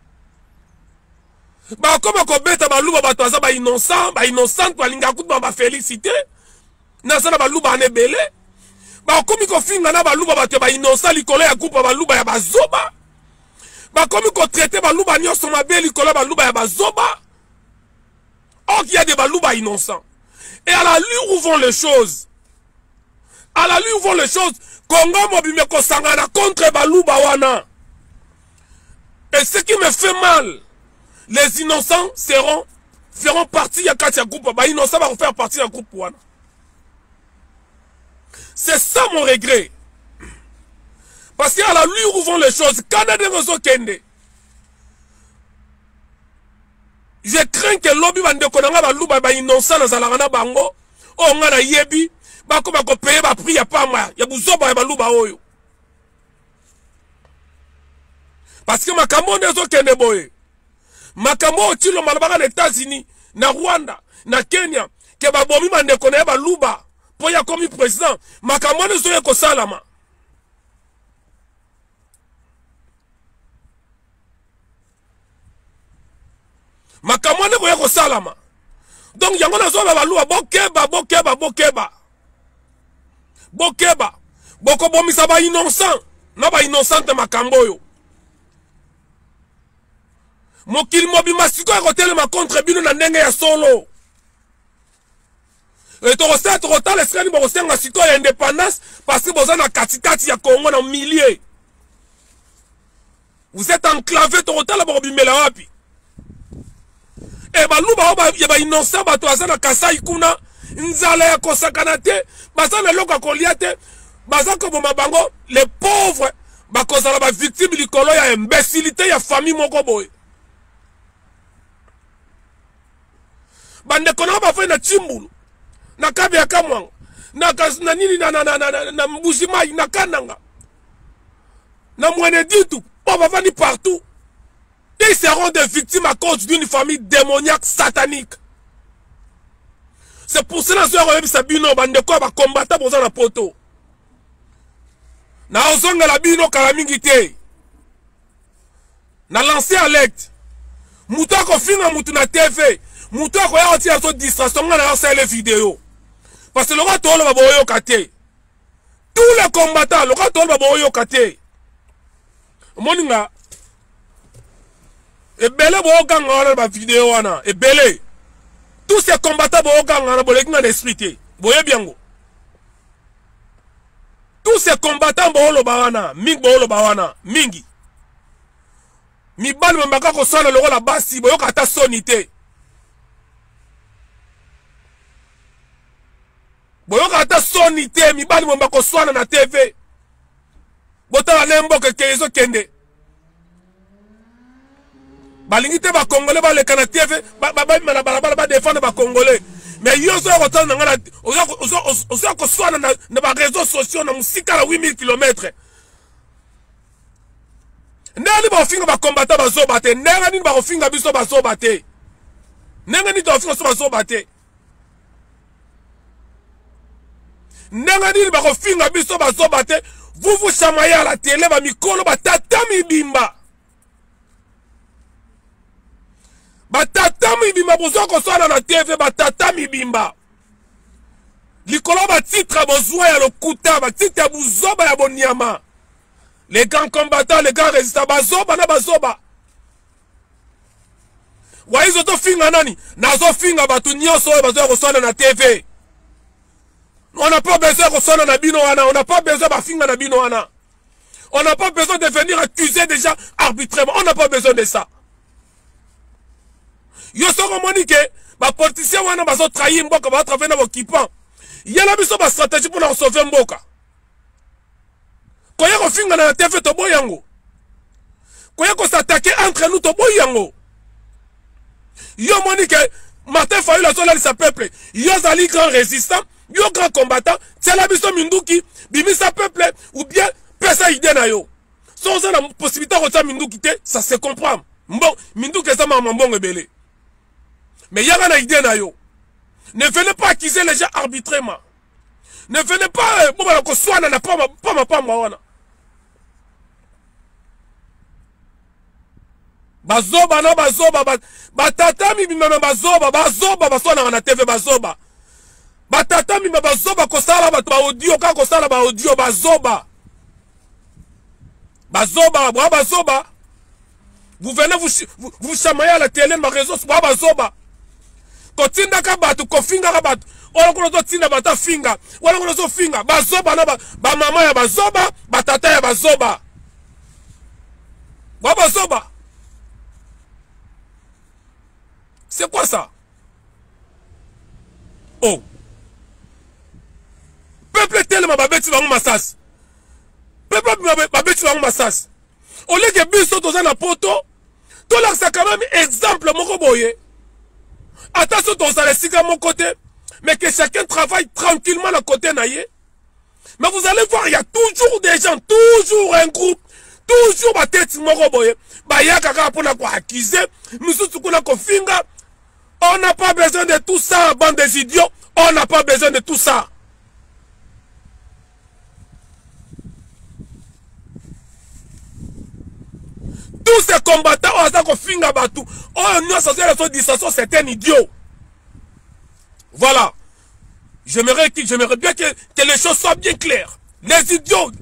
Bah comme ko beta baluba batoza ba innocent, ba innocent to alinga kutu ba félicité. Na sana baluba ne belé. Bah comme ko finga na baluba bato ba innocent likolo ya groupe baluba ya bazoba. Bah comme il traité baluba nyonso mabe likolo baluba ya bazoba. Or qu'il y a des baluba innocents. Et à la lueur où vont les choses. À la lueur où vont les choses. Congo mobime ko sangana contre baluba wana. Et ce qui me fait mal, les innocents seront feront partie ya katia groupe. Bah innocents va faire partie ya groupe wana. C'est ça mon regret. Parce qu'à la lueur où vont les choses, Canada Rozo Kende. Je crains que l'objet va déconner ba luba ba innocent dans la bango. Oh ngana yebi, ba ko ba ko payer ba prix ya pas ma, ya buzoba ba luba oyo. Parce que makambo ndezo kende boye. Makambo otilo malabaka na États-Unis, na Rwanda, na Kenya, ke ba bomi ba déconner ba luba po ya komi président. Makambo ndezo ye ko salama. Makamwane boye ko salama. Donc yango na zo ba baluwa bokeba bokeba bokeba. Bokeba. Boko bomisa ba innocent. Na ba innocent makambo yo. Mokili mobima siko ko telema contre bino na ndenge ya solo. Et to rosta to rota l'escani bo senga siko ya indépendance parce que boza na katikati ya Congo na milieu. Vous êtes enclavé to rota la bo bimela wapi? Et baluba ba ya ba innocent bato azana kasai kuna nzala ya kosakana te bazana loka kolia te bazaka bo mabango les pauvres ba kozala ba victime likolo ya imbécilité ya famille moko boy bande kona ba fa na chimbulu na kabe ya kamwanga na kas na nini na na na na, na mbujimai na kananga na mwene ditu on va venir partout. Ils seront des victimes à cause d'une famille démoniaque satanique. C'est pour cela que je bino bande ko ba combattre pour ça na poto. Na ozonga la bino kala mingi te. Na lancer alerte. Muto ko finga mutu na T V. Muto ko ya oti aso distraction na lancer les vidéos. Parce que le roi tolo ba boyo kate. Tous les combattants, le roi tolo ba boyo kate. Moninga et belé bo ganga ba vidéo wana et belé tous ces combattants bo ganga na boleki na expliquer boye biango tous ces combattants bo lo bawana mingi bo lo bawana mingi mi bali mbaka ko sala lo la basi boyo kata sonité boyo kata sonité mi bali mbaka ko swana na T V bota lembo ke kezo kende balingite ba congolais ba le kana T V ba ba ba na balabala ba défendre ba congolais mais yo zo ko tana ngala ozo ozo ko swana na na ba réseaux sociaux na musika la huit mille kilomètres ndani ba finga ba combattant ba zo bate ndanga ni ba finga biso ba zo bate ndanga ni to finga so ba zo bate ndanga ni ba finga biso ba zo bate vous vous chamaillez à la télé ba mikolo ba tatami bimba batata mibimba bozo ko swana na T V batata mibimba likolo ba titre bozwa ya lokuta ba titre buzoba ya bonyama Les grands combattants, les grands résistants, bazoba na bazoba. Waizo to finga nani? Nazo finga batu nyonso oyo bazo koswana na T V. On n'a pas besoin de sonner na bino wana, on n'a pas besoin de finga na bino wana. On n'a pas besoin de venir accuser des gens arbitrairement, on n'a pas besoin de ça. Yo soko moni ke ba politicien wana bazo trahir mboka ba travailler na occupant. Yala biso ba stratégie pour la sauver mboka. Koya ko finga na T V to boyango. Koya ko s'attaquer entre nous to boyango. Yo moni ke Martin Fayulu la sola sa peuple. Yo zali grand résistant, yo grand combattant, c'est la biso minduki, bimi sa peuple ou bien pesa idée na yo. Sans la possibilité de retirer minduki te, ça se comprend. Bon, minduki ça m'a mbongo belé. Mais y'a une idée na yo. Ne venez pas accuser les gens arbitrairement. Ne venez pas bon bah ko soit na pas pas ma pas moi. Bazoba na bazoba batata mi bima bazoba bazoba basona na T V bazoba. Batata mi bazoba ko sala ba audio ka ko sala ba audio bazoba. Bazoba bwa bazoba. Vous venez vous vous, vous chamailler à la télé ma réseau bwa bazoba. Kotinda ka batu ko finga ka batu. Wala ko to tinda bata finga. Wala ko to finga bazoba na ba, ba mama ya bazoba, batata ya bazoba. Bwa bazoba. C'est quoi ça? Oh. Peuple tellement babeti bango masas. Peuple babeti bango masas. Au lieu que biso toza na poto, to là c'est quand même exemple moko boye. Attention ton ça sika mon côté, mais que chacun travaille tranquillement à côté naie. Mais vous allez voir, il y a toujours des gens, toujours un groupe, toujours ba tête moko boye. Ba ya kaka pour na ko accuser, misusu kuna ko finga. On n'a pas besoin de tout ça, bande des idiots. On n'a pas besoin de tout ça. Tous ces combattants, on a finga batou. On nous a dit ça, c'est un idiot. Voilà. J'aimerais j'aimerais bien que, que les choses soient bien claires. Les idiots.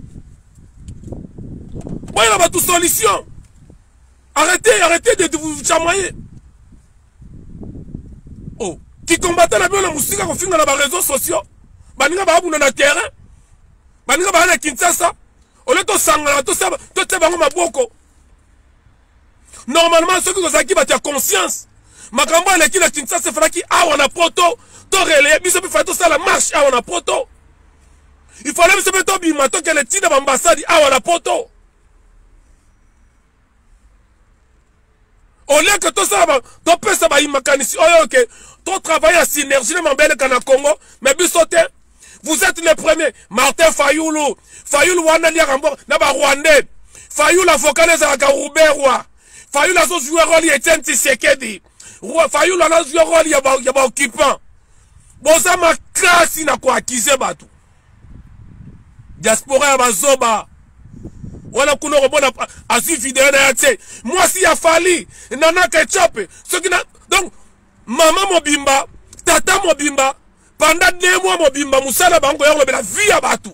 Voilà ma toute solution. Arrêtez, arrêtez de vous chamailler. Oh, qui combattent la bien la musique qu'on finit dans les réseaux sociaux. Baninga ba abuna na terrain. Baninga ba na Kinshasa. Au lieu de sangana tout ça, tout ça bango maboko. Normalement ceux qui ont acquis battent conscience. Makambo elle qui na Kinshasa fera qui a on a poto, to relais, biso bi fa tout ça la marche a on a poto. Il fallait me se mettre au bimato que les titres d'ambassade a on a poto. Au lieu que tout ça, tu peux ça va y mécanicien. Oh ok, tu travailles en synergie de Mambele Kana Congo, mais bisote, vous êtes les premiers. Martin Fayulu, Fayulu wana liya rambo, naba Rwandais. Fayulu avocat les Akaroube roi. Fayulu aso jouer rôle Etienne Tshisekedi. Fayulu aso jouer rôle yaba yaba occupant. Bon ça ma classe na ko accuser batu. Diaspora yaba zoba. Voilà qu'on a bon à suivre vidéo na yate. Moi si ya fali, nana ketchup. Ce qui n'a donc maman mobimba, tata mobimba, pendant deux mois mobimba, musala bango ya la vie à batu.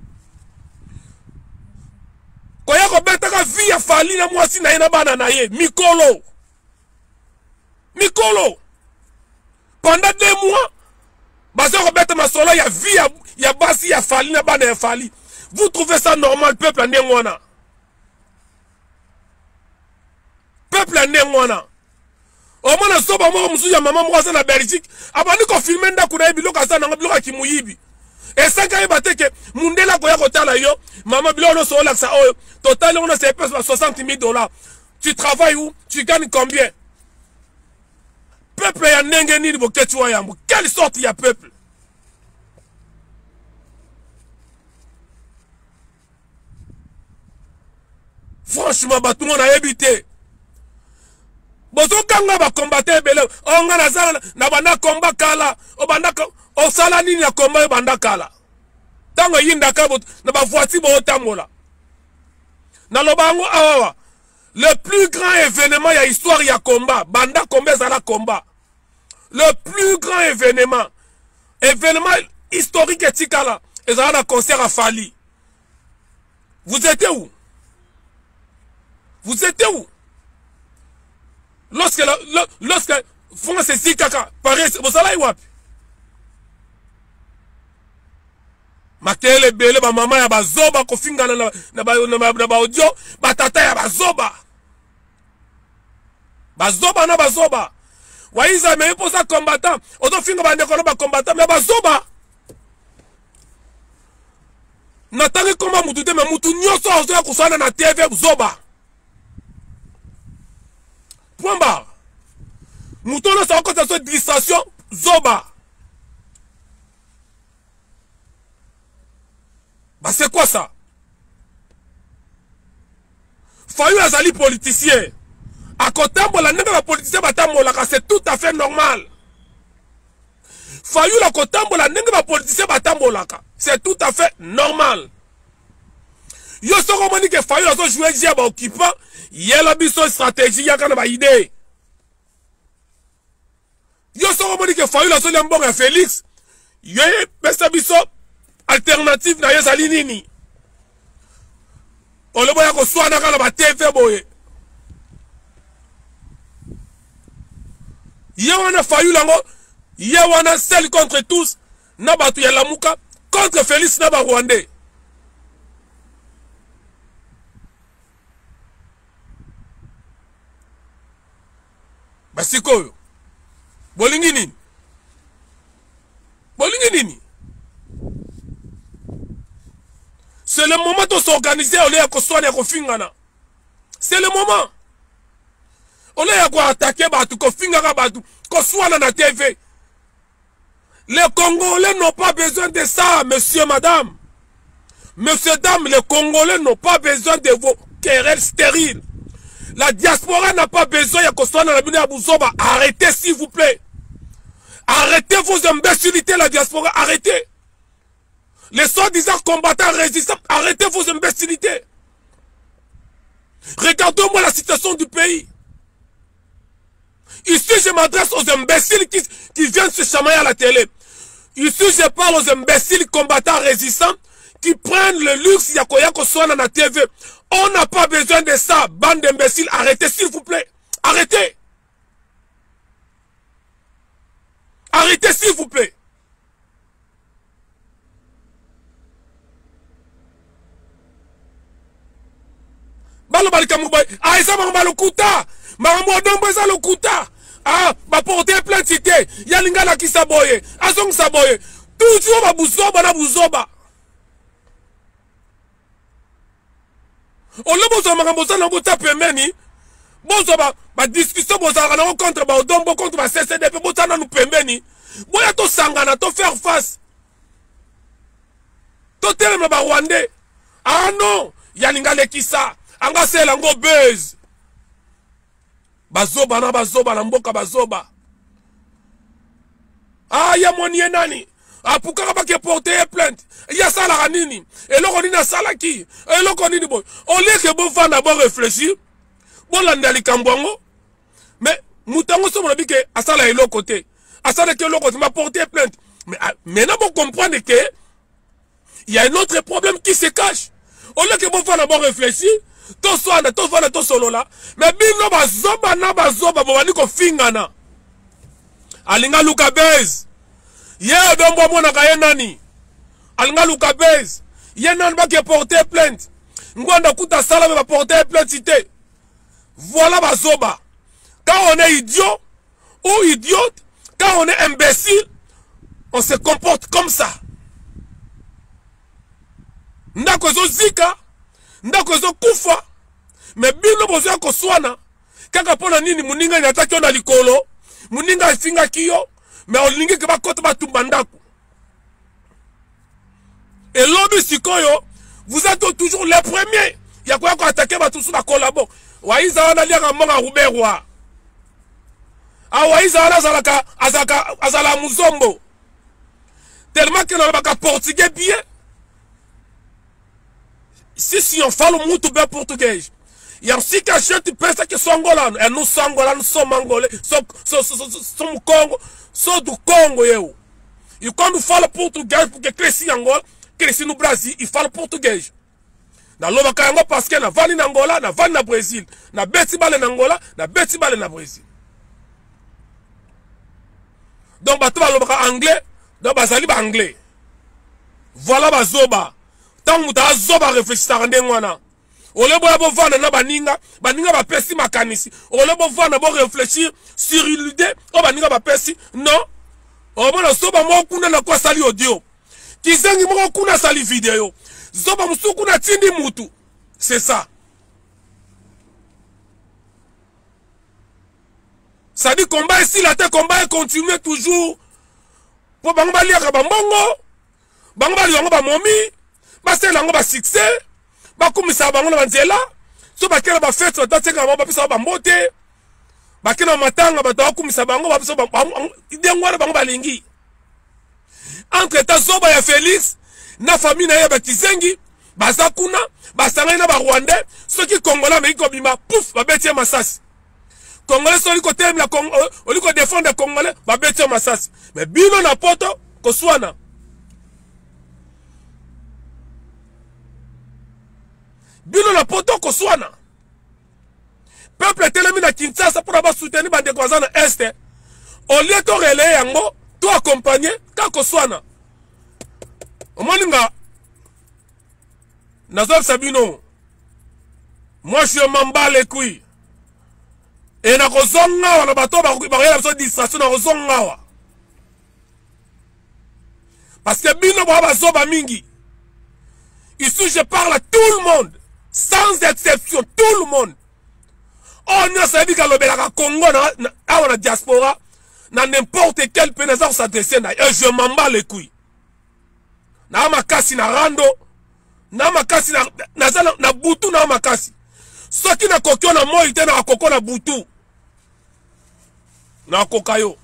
Ko ya ko beta ka vie ya fali na moi si na ina bana na ye, mikolo. Mikolo. Pendant deux mois, bazo ko beta masolo ya vie ya ya basi ya fali na bana ya fali. Vous trouvez ça normal, peuple en Nengwana? Peuple en Nengwana. Au moins, on a un peu de maman moi en Belgique. Avant de filmer un peu de biloko ça na biloko ki muyibi. Et ça quand il battait que mundela ko ya kotala yo, maman biloko so la ça oh, total on a c'est soixante mille dollars. Tu travailles où? Tu gagnes combien? Peuple ya nengeni bo ketwa yambo. Quelle sorte il y a peuple? Franchement, bah, tout le monde a évité. Bon, tout le monde va combattre, on a na banda combat kala, o banda o sala nini na combat banda kala. Tango yinda ka na ba voiture bo tamola. Na lobango awa. Le plus grand événement ya histoire ya combat, banda combat ça la combat. Le plus grand événement, événement historique et tikala, et ça a un concert à Fali. Vous étiez où? Vous étiez où? Lorsque, la, la, lorsque, France et Zikaka, Paris, vous allez où? Makele bele ba mama ya bazoba kofinga na na ba na ba audio ba tata ya bazoba bazoba na bazoba waiza me pour ça combattant oto finga ba ndeko ba combattant mais bazoba natangi koma mutu te me mutu nyoso ozo kusana na T V zoba point barre mutu no sa ko ta distraction zoba. Bah c'est quoi ça? Fayou azali politicien. À côté de la nègre politicien batambolaka, c'est tout à fait normal. Fayou la côté de la nègre politicien batambolaka, c'est tout à fait normal. Yo soko moni que Fayou a joué jia ba occupant, yela biso stratégie ya kana ba idée. Yo soko moni que Fayou a joué mbonga Félix, yo pesa biso alternative na yezali nini olobo ya koswana kala ba T V boye ye wana Fayou lango ye wana seul contre tous na batu ya Lamuka contre Félix na ba Rwandais basikoyo bolingi nini bolingi nini. C'est le moment de s'organiser au lieu de s'organiser au fingana. C'est le moment. Au lieu de attaquer batu, ko fingara batu, ko soit na T V. Les Congolais n'ont pas besoin de ça, monsieur, madame. Monsieur, dame, les Congolais n'ont pas besoin de vos querelles stériles. La diaspora n'a pas besoin de soit na la Bouzoba. Arrêtez, s'il vous plaît. Arrêtez vos imbécilités, la diaspora. Arrêtez. Les soi-disant combattants résistants, arrêtez vos imbécilités. Regardez-moi la situation du pays. Ici, je m'adresse aux imbéciles qui, qui viennent se chamailler à la télé. Ici, je parle aux imbéciles combattants résistants qui prennent le luxe Yakoyako Swana na T V. On n'a pas besoin de ça, bande d'imbéciles. Arrêtez, s'il vous plaît. Arrêtez. Arrêtez, s'il vous plaît. Balo balika moubaye, ah, isa maramba lokuta, maramba dombo isa lokuta, ah, ba porter plainte cité, yalinga la kisaboye, azong saboye, toujours ba buzoba na buzoba. Olo bozo maramba bozo na bota pembeni, bozo ba, ba discussion bozo na contre ba dombo contre ba C C D P bozo na nu pembeni, boya to sangana to faire face. To telema ba Rwandais, ah non, yalinga le kisa. Anga se lango buzz bazoba na bazoba na mboka bazoba ah ya monie nani apuka ba ke porter plainte ya sala nini eloko nini sala ki eloko nini boy on lieu que bon fa d'abord réfléchir bon landa likambwango mais mutango so mo bike asala eloko côté asala que eloko ma porter plainte mais maintenant vous comprenez que il y a un autre problème qui se cache on lieu que bon fa d'abord réfléchir to soana to fana to solo la mais bino bazoba na bazoba bobani ko fingana alinga luka bez ye dombo mona ka yenani alinga luka bez ye nan ba ke porter plainte ngwanda kuta sala ba porter plainte cité voilà bazoba quand on est idiot ou idiote quand on est imbécile on se comporte comme ça ndako zo zika ndako zo kufa mais bino bozo ko swana kaka pona nini muninga nyataki ona likolo muninga finga kiyo mais olingi ke bakota batumba ndako et lobi sikoyo vous êtes toujours les premiers ya kwa ko attaquer batu sous la collabo waiza wana liaka monga ruberwa a waiza wana zalaka azaka azala muzombo tellement que na baka portugais bien. Si si on parle muito bem português. E assim que a gente pensa que sou angolano, é não sou angolano, sou mangolês, sou, sou, sou, sou, sou Congo, sou do Congo eu. E quando falo português, porque cresci em Angola, cresci no Brasil e falo português. Na loba kayango parce que na vani na Angola, na vani na Brésil. Na beti bale na Angola, na beti bale na Brésil. Donc bato ba loba anglais, donc bazali ba anglais. Voilà ba zoba. Tant muta zoba réfléchir ndengwana. Ole boya bo vana na baninga, baninga ba pesi makanisi. Ole bo vana bo réfléchir sur l'idée, o baninga ba pesi. Non. O bona soba mo kuna na kwa sali audio. Kizengi mo kuna sali vidéo. Zoba musuku na tindi mutu. C'est ça. Ça dit combat ici, la tête combat continue toujours. Pour bangba liaka ba mbongo. Bangba liaka ba momi. Ba se lango ba succès. Ba kumisa bango na banzela. So ba kela ba fête ta tenga ba pisa ba mbote. Ba kena matanga ba ta kumisa bango ba pisa ba idengwa bango ba lingi. Entre ta zoba ya Félix na famille na ya Batizengi baza kuna basanga na ba Rwandais ceux qui congolais mais ko bima pouf ba betie masasi. Congolais so liko tem la Congo liko défendre congolais ba betie masasi. Mais bino na poto ko swana. Bino na poto ko swana. Peuple telemi na Kinshasa pour ba soutenir ba de na est. Au lieu to relayer yango, to accompagner ka ko swana. Omoninga Nazov Sabino. Moi je m'en bats les couilles. Et na kozonga wana bato ba ba ba distraction na kozonga. Parce que bino ba ba zoba mingi. Ici je parle à tout le monde sans exception, tout le monde. On ne sait pas que le Congo na la diaspora na n'importe quel pays ça s'adresser na et je m'en bats les couilles. Na makasi na rando na makasi na na na butu na makasi soki na kokyo na moi te na koko na butu na kokayo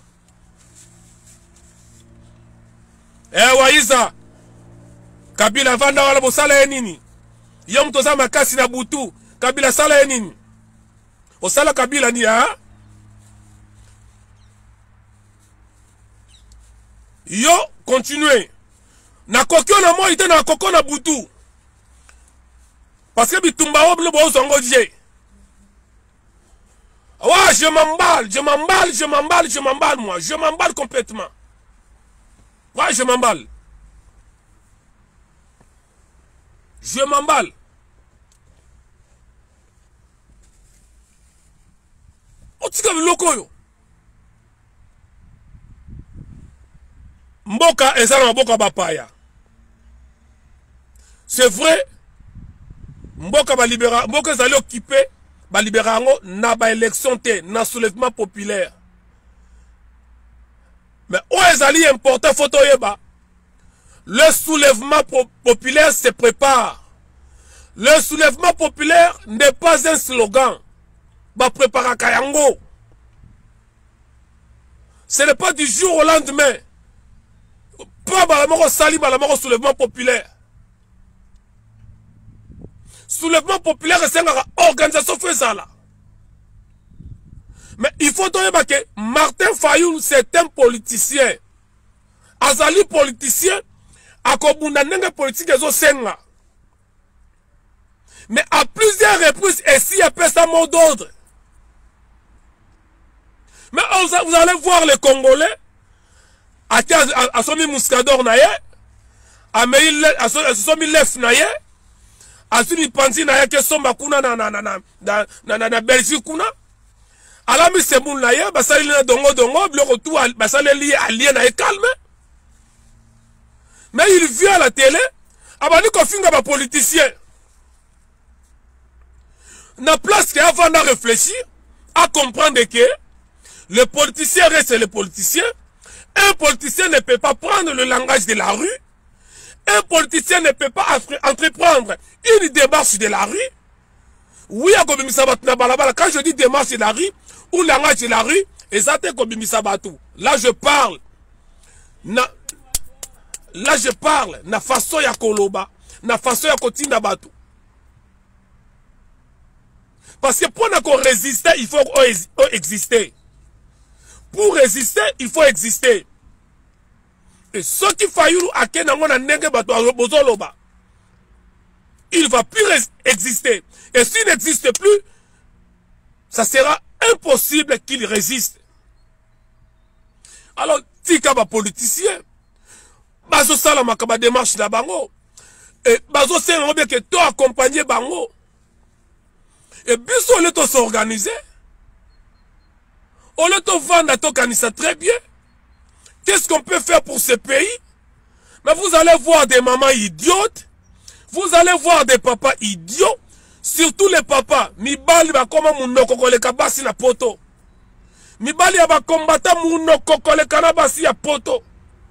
eh waiza Kabila vanda wala bosala nini yom toza makasi na butu Kabila sala nini osala Kabila ni ha yo continuez na kokyo na moi te na koko na butu parce que bitumba oble bo zongo dje ouais je m'emballe je m'emballe je m'emballe je m'emballe moi je m'emballe complètement ouais je m'emballe je m'emballe otika biloko yo mboka ezala mboka bapaya. C'est vrai, mboka ba libéra, mboka zali occupé, ba libéra ngo na ba élection te, na soulèvement populaire. Mais où ezali important photo yeba. Le soulèvement populaire se prépare. Le soulèvement populaire n'est pas un slogan. Ba prépara kayango. Ce n'est pas du jour au lendemain. Pas ba la mort sali ba la mort soulèvement populaire. Soulèvement populaire c'est une organisation faisala. Mais il faut donner que Martin Fayoul c'est un politicien. Azali politicien, akobunda nenge politique ezo senga. Mais à plusieurs reprises, ici il y a pas ça mot d'ordre. Mais vous allez voir les Congolais, à son Mouskador naye, à son Lef naye, asuni panzi na yake somba kuna na na na na na na na Belgique kuna ala mi sebun na ye basali na dongo dongo bloko tout basali li alien na calme mais il vient à la télé abani ko finga ba politicien na place que avant de réfléchir à comprendre que le politicien reste le politicien. Un politicien ne peut pas prendre le langage de la rue. Un politicien ne peut pas entreprendre une démarche de la rue. Oui, quand je dis démarche de la rue, ou langage de la rue, là je parle. Na, là je parle. Na façon ya koloba. Na façon ya kotinda batu. Parce que pour qu'on résister, il faut exister. Pour résister, il faut exister. Et ce qui faillit à Kenango na nenge bato bozoloba. il ne va plus exister. Et s'il n'existe plus, ça sera impossible qu'il résiste. Alors, tika ba politicien, bazo sala makaba démarche na bango, et bazo sengo bien que toi accompagner bango, et biso le to s'organiser, on le to vendre to kanisa très bien. Qu'est-ce qu'on peut faire pour ce pays? Mais vous allez voir des mamans idiotes, vous allez voir des papas idiots, surtout les papas, mibali ba koma munoko koleka basi na poto. Mibali ya ba kombata munoko koleka na basi ya poto.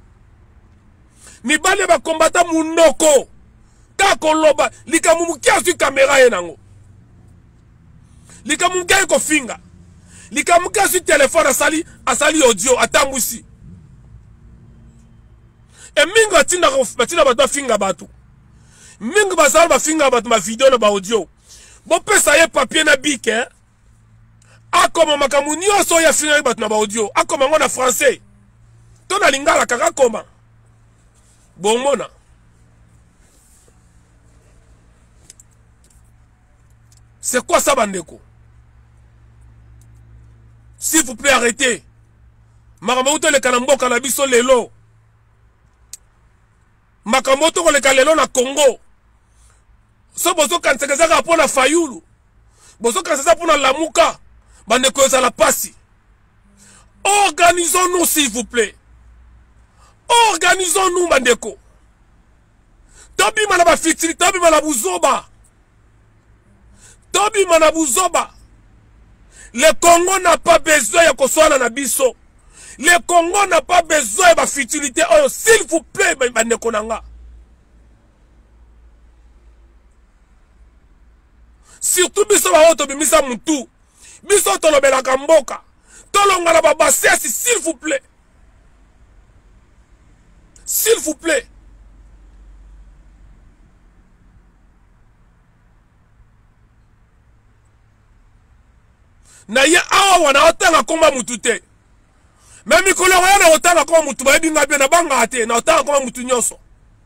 Mibali ya ba kombata munoko. Ta koloba, likamumukia su kamera yenango. Likamumukia ko finga. Likamumukia su téléphone asali, asali audio, atambusi. E mingo atina batina bato finga batu. Mingo basala ba finga batu ma vidéo na ba audio. Bon pesa ye papier na bic hein. Akoma makamuni oso ya finga batu na ba audio. Akoma ngona français. Tona lingala kaka koma. Bon mona. C'est quoi ça bandeko? S'il vous plaît arrêtez. Makamauto le kalamboka na biso lelo. Makamoto ko le kalelo na Congo. So bozo kansekeza pour la Fayulu. Bozo kansekeza pour la Lamuka. Bande ko za la pasi. Organisons-nous s'il vous plaît. Organisons-nous bandeko. Tobi manaba fitiri, tobi manabuzoba. Tobi manabuzoba. Le Congo n'a pas besoin de koswana na biso. Le Congo n'a pas besoin de futilité. Oh, s'il vous plaît, bandeko nanga. Surtout biso ba oto bimisa mutu. Biso tolobela kamboka. Tolonga na baba sesi, s'il vous plaît. S'il vous plaît. Na ye awa wana otanga komba mutu te. Même mikolo wana otanga komba mutu ba ebinga bien na banga ate na otanga komba mutu nyonso.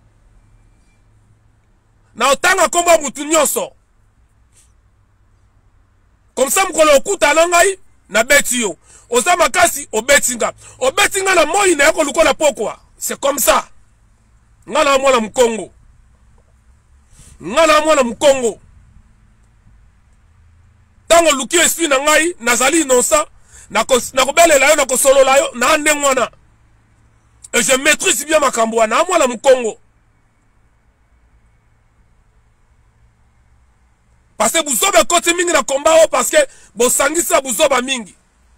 Na otanga komba mutu nyonso. Comme ça mkolo okuta na ngai na beti yo. Oza makasi obetinga. Obetinga na moi na yako lukola pokwa. C'est comme ça. Ngana mwana mkongo. Ngana mwana mkongo. Tango luki esprit na ngai nazali innocent na ko na ko belela yo na ko solola yo na ande mwana. Et je maîtrise bien makambo na mwana mkongo. Parce que buzoba koti mingi na komba o parce que bosangisa buzoba mingi.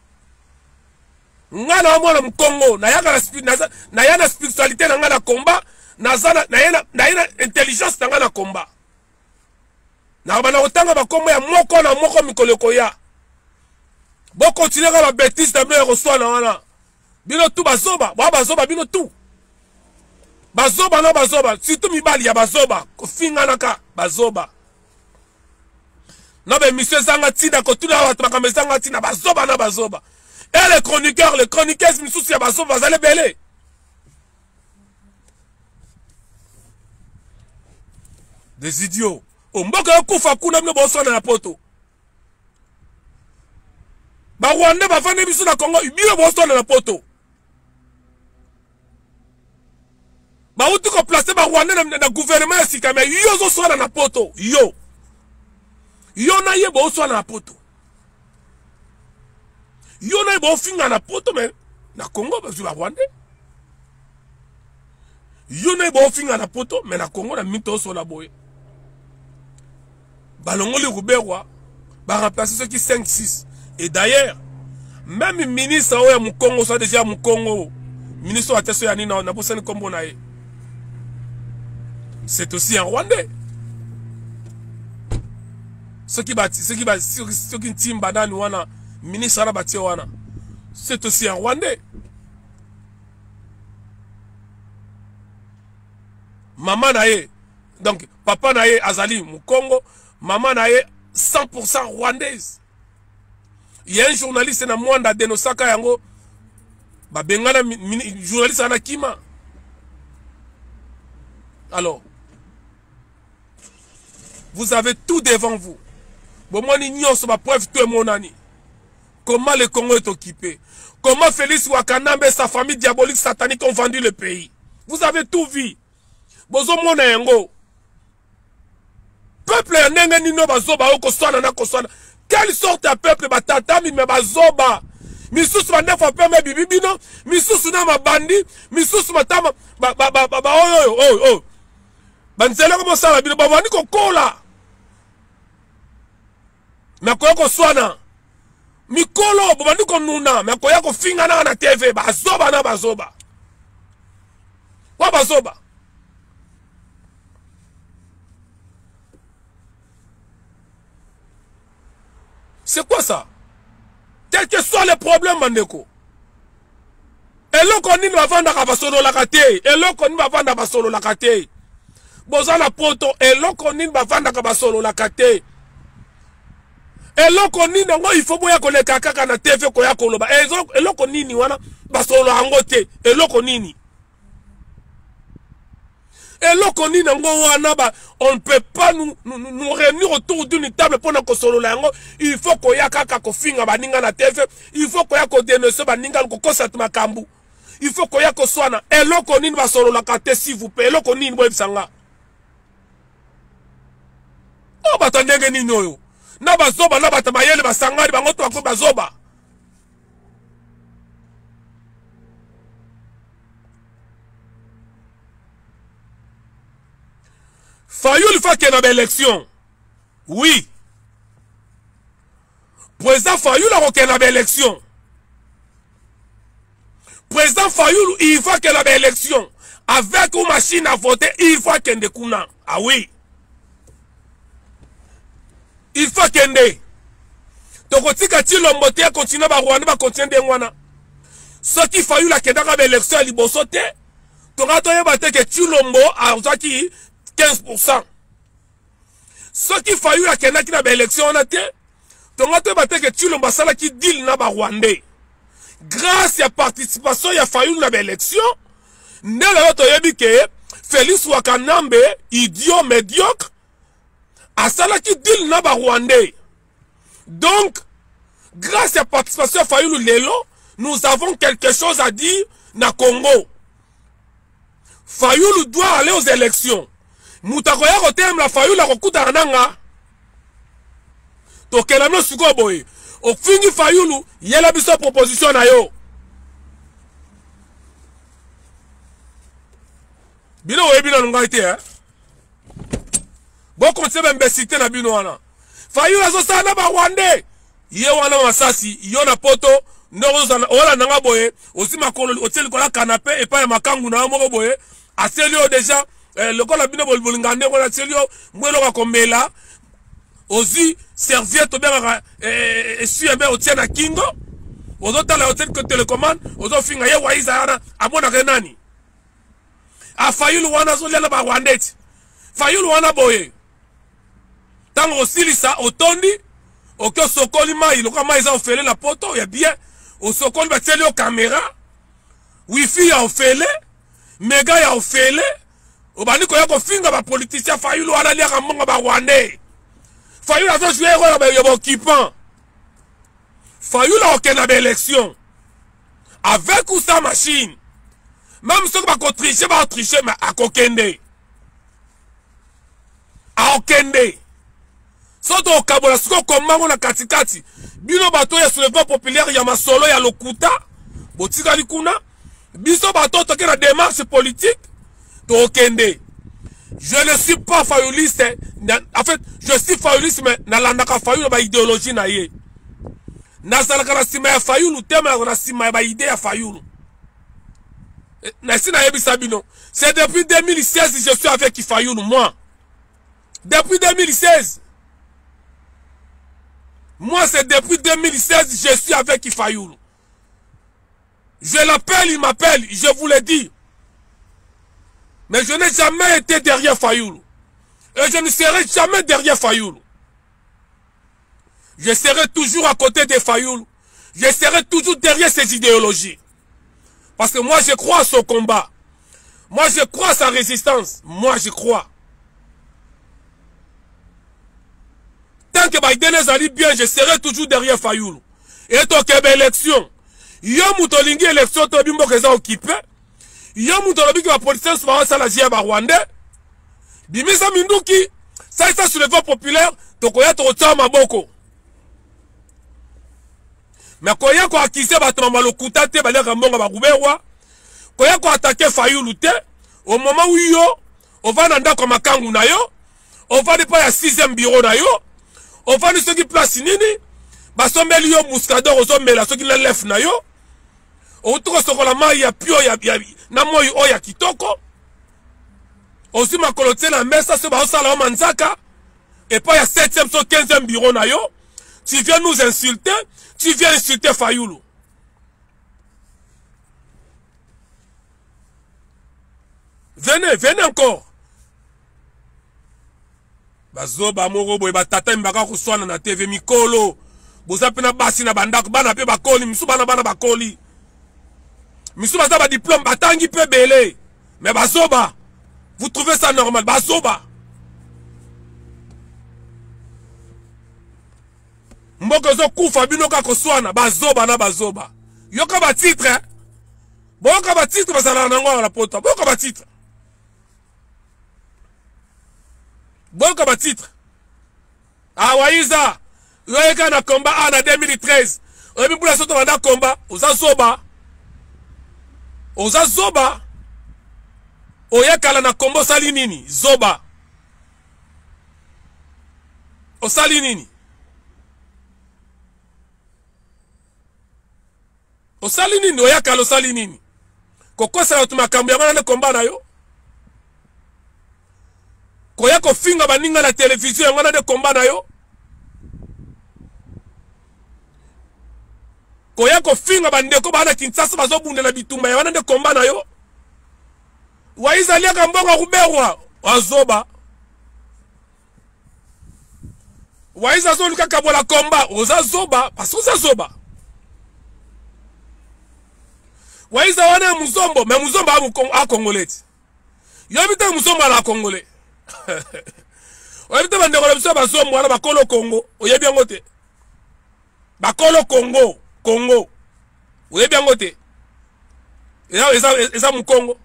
Ngana mwana mkongo na yaka na na yana spiritualité na ngana komba na zana na yana na yana intelligence na ngana komba. Na bana otanga ba kombo ya moko na moko mikoleko ya. Bo continuer ka ba bêtise na bien reçoit na wana. Bino tu bazoba, ba bazoba bino tu. Bazoba na bazoba, surtout mibali ya bazoba, ko finga naka bazoba. Non mais monsieur Zanga Tina kotula watu makamezanga Tina bazoba na bazoba. Et les chroniqueurs, les chroniqueuses misusi ya bazoba bazale belé. Des idiots. Omboka kufa kuna mne bosona na poto. Ba Rwanda ba fane biso na Congo ibiro bosona na poto. Ba uti ko placer ba Rwanda na, na gouvernement ya sika mais yo zo sona na poto. Yo. Yo na ye bosona na poto. Yo na ye bo finga na poto mais na Congo ba zu ba Rwanda. Yo na ye bo finga na poto mais na Congo na mito so la boye. Balongoli Rouberwa va remplacer ceux qui cinq six. Et d'ailleurs, même le ministre au Moukongo soit déjà Moukongo. Ministre de la Yanina, n'a pas de combo. C'est aussi un Rwandais. Ceux qui bâtissent, ceux qui bâtissent, ceux qui team Badan Wana, ministre à la bâtie Wana. C'est aussi un Rwandais. Maman nae, donc papa nae Azali Moukongo. Maman nae cent pour cent rwandaise. Il y a un journaliste na Mwanda Denosaka yango. Ba bengana journaliste na Kima. Alors. Vous avez tout devant vous. Bon, moi, n'ignore sur ma preuve, tout mon ami. Comment le Congo est occupé. Comment Félix Wakanambe et sa famille diabolique satanique ont vendu le pays. Vous avez tout vu. Bozo mona yango. Peuple nenge nino bazoba oko swana na koswana. Quelle sorte de peuple batata mi me bazoba. Misusu bandefa peme bibibino, misusu na mabandi, misusu matama ba ba ba ba oyo oyo oyo. Banzela comme ça la bino ba wani ko kola. Na ko ko swana. Mikolo bo bandi ko nuna, na ko ya ko finga na na T V bazoba na bazoba. Wa bazoba. C'est quoi ça? Quel que soit le problème, Mandeko. Et l'on connaît va vendre à Basolo la kate. Et l'on connaît va vendre à Basolo la kate. Boza la poto. Et l'on connaît va vendre à Basolo la kate. Et l'on connaît il faut boya kole kaka na T V koya koloba. Et l'on connaît ni wana Basolo angote. Et l'on connaît ni. Et l'on connaît on ne peut pas nous, nous, nous réunir autour d'une table pour nous consoler. Il faut qu'on y ait kaka kofinga baninga na T V. Il faut qu'on y ait ko dénoncer baninga ko kosat makambu. Il faut qu'on y ait ko swana. Et l'on connaît va solo la kate s'il vous plaît. Et l'on connaît une web sanga. Oh batandenge ni noyo. Na bazoba na batamayele basanga ba ngoto ko bazoba. Fayoul faut qu'il y ait une élection. Oui. Président Fayoul a qu'il y ait une élection. Président Fayoul, il faut qu'il y ait une élection. Avec une machine à voter, il faut qu'il y ait des counants. Ah oui. Il faut qu'il y ait des. Donc, si tu as continué à Rwanda, va continuer de Rwanda. Ce qui Fayoul a qu'il y ait une élection, il faut sauter. Tu as dit que tu l'as dit quinze pour cent. Ce qui faillit la Kenya qui n'a pas élection en été, tu as que tu l'as qui dit na ba Rwandais. Grâce à la participation, il y a failli une élection. Nous avons dit que Félix Wakanambe, idiot médiocre, a ça qui dit na ba Rwandais. Donc, grâce à la participation, il a failli l'élo, nous avons quelque chose à dire na Congo. Fayoulou doit aller aux élections. Moutakoya kotem la Fayoulou la kokuta nanga. To kelano suko boy. O fingi Fayoulou, yela biso proposition na yo. Bino we bino nunga ite hein. Bon conseil mbesité na bino wana. Fayoulou azo sana ba Rwandais. Ye wana masasi, yo na poto. Noroza wala nanga boye. Osi makolo hotel kola canapé et pas makangu na moko boye. Aselio déjà le kola bino bolingande kola aselio mwelo ka komela ozi serviette bien et si un au tient na kingo ozo tala hotel que télécommande ozo finga ye waiza ana abona kenani a Fayoulou wana zo lela ba Rwandais Fayoulou wana boye tango osilisa otondi okyo sokoli mai loka mai za ofele na poto ya bien osokoli ba telio caméra wifi ya ofele Mega ya ofele obani ko yako finga ba politicien Fayoulou ala lia kamonga ba Rwandais Fayoulou azo jouer rôle ba yobo occupant Fayoulou a aucune élection avec ou sans machine même ceux qui ba tricher ba tricher mais à kokende a okende soto okabola siko komango na katikati bino bato ya soulèvement populaire ya masolo ya lokuta botika likuna biso bato toke na démarche politique to okende. Je ne suis pas fayouliste. En fait, je suis fayouliste mais na landaka Fayoulou ba idéologie na ye. Na salaka na sima ya Fayoulou tema na sima ba idée ya Fayoulou. Na sina yebi sabino. C'est depuis deux mille seize je suis avec Fayoulou moi. Depuis deux mille seize. Moi c'est depuis deux mille seize je suis avec Fayoulou. Je l'appelle, il m'appelle, je vous l'ai dit. Mais je n'ai jamais été derrière Fayoulou. Et je ne serai jamais derrière Fayoulou. Je serai toujours à côté de Fayoulou. Je serai toujours derrière ses idéologies. Parce que moi, je crois à son combat. Moi, je crois à sa résistance. Moi, je crois. que Biden est bien, je serai toujours derrière Fayoulou. Et donc, il y a élection. Il y a une élection, il y a occupé. Il y a une politique qui va la G A Rwandais. Bimisa Minduki, ça est sur le vote populaire, donc il y a trop de maboko. Mais quand il y a quoi acquisé, bah, tu m'as le coup t'as bah, les rambons, bah, Roubewa. Quand il y a quoi attaquer Fayoulou, au moment où yo, on va dans comme un kangou na yo, on va ne pas à sixième bureau na yo, on va ne ceux qui place nini, bah, son bel yo, mouscador, aux hommes, là, ceux qui l'enlèvent na yo, on trouve ce qu'on a maille, ya pio, ya, ya, na moi, oh, ya kitoko. Aussi, ma colotie, la messe, ça se va au salon Manzaka, et pas ya septième, so quinzième bureau na yo, tu viens nous insulter, tu viens insulter Fayoulou. Venez, venez encore. Bazoba moro boy batata mbaka kuswana na T V mikolo. Boza pena basi na bandako bana pe bakoli, misu bana bana bakoli. Misu baza ba diplôme batangi pe belé. Mais bazoba, vous trouvez ça normal? Bazoba. Mboko zo kufa bino ka kuswana bazoba na bazoba. Yoka ba titre. Hein? Boka ba titre basala na ngwa la poto. Boka ba titre. Boka ba titre. Ah Waiza, yoka na combat en deux mille treize. Obi pour la soto na combat, oza zoba. Oza zoba. Oyekala na combo sali nini? Zoba. O sali nini? O sali nini? Oyekala o sali nini? Kokosa na tumakambo ya na combat na yo. Koya ko finga baninga na télévision ngana de combat na yo. Koya ko finga bandeko bana Kinshasa bazobunda na bitumba ya wana de combat na yo. Waiza liaka mbonga kuberwa wazoba. Waiza zo luka kabola combat oza zoba parce oza zoba. Waiza wana muzombo mais muzombo a congolais. Yo bita muzombo la congolais. Oyebite bandeko na biso bazo mwana bakolo Congo oyebi yango te bakolo Congo Congo oyebi yango te eza eza mu Congo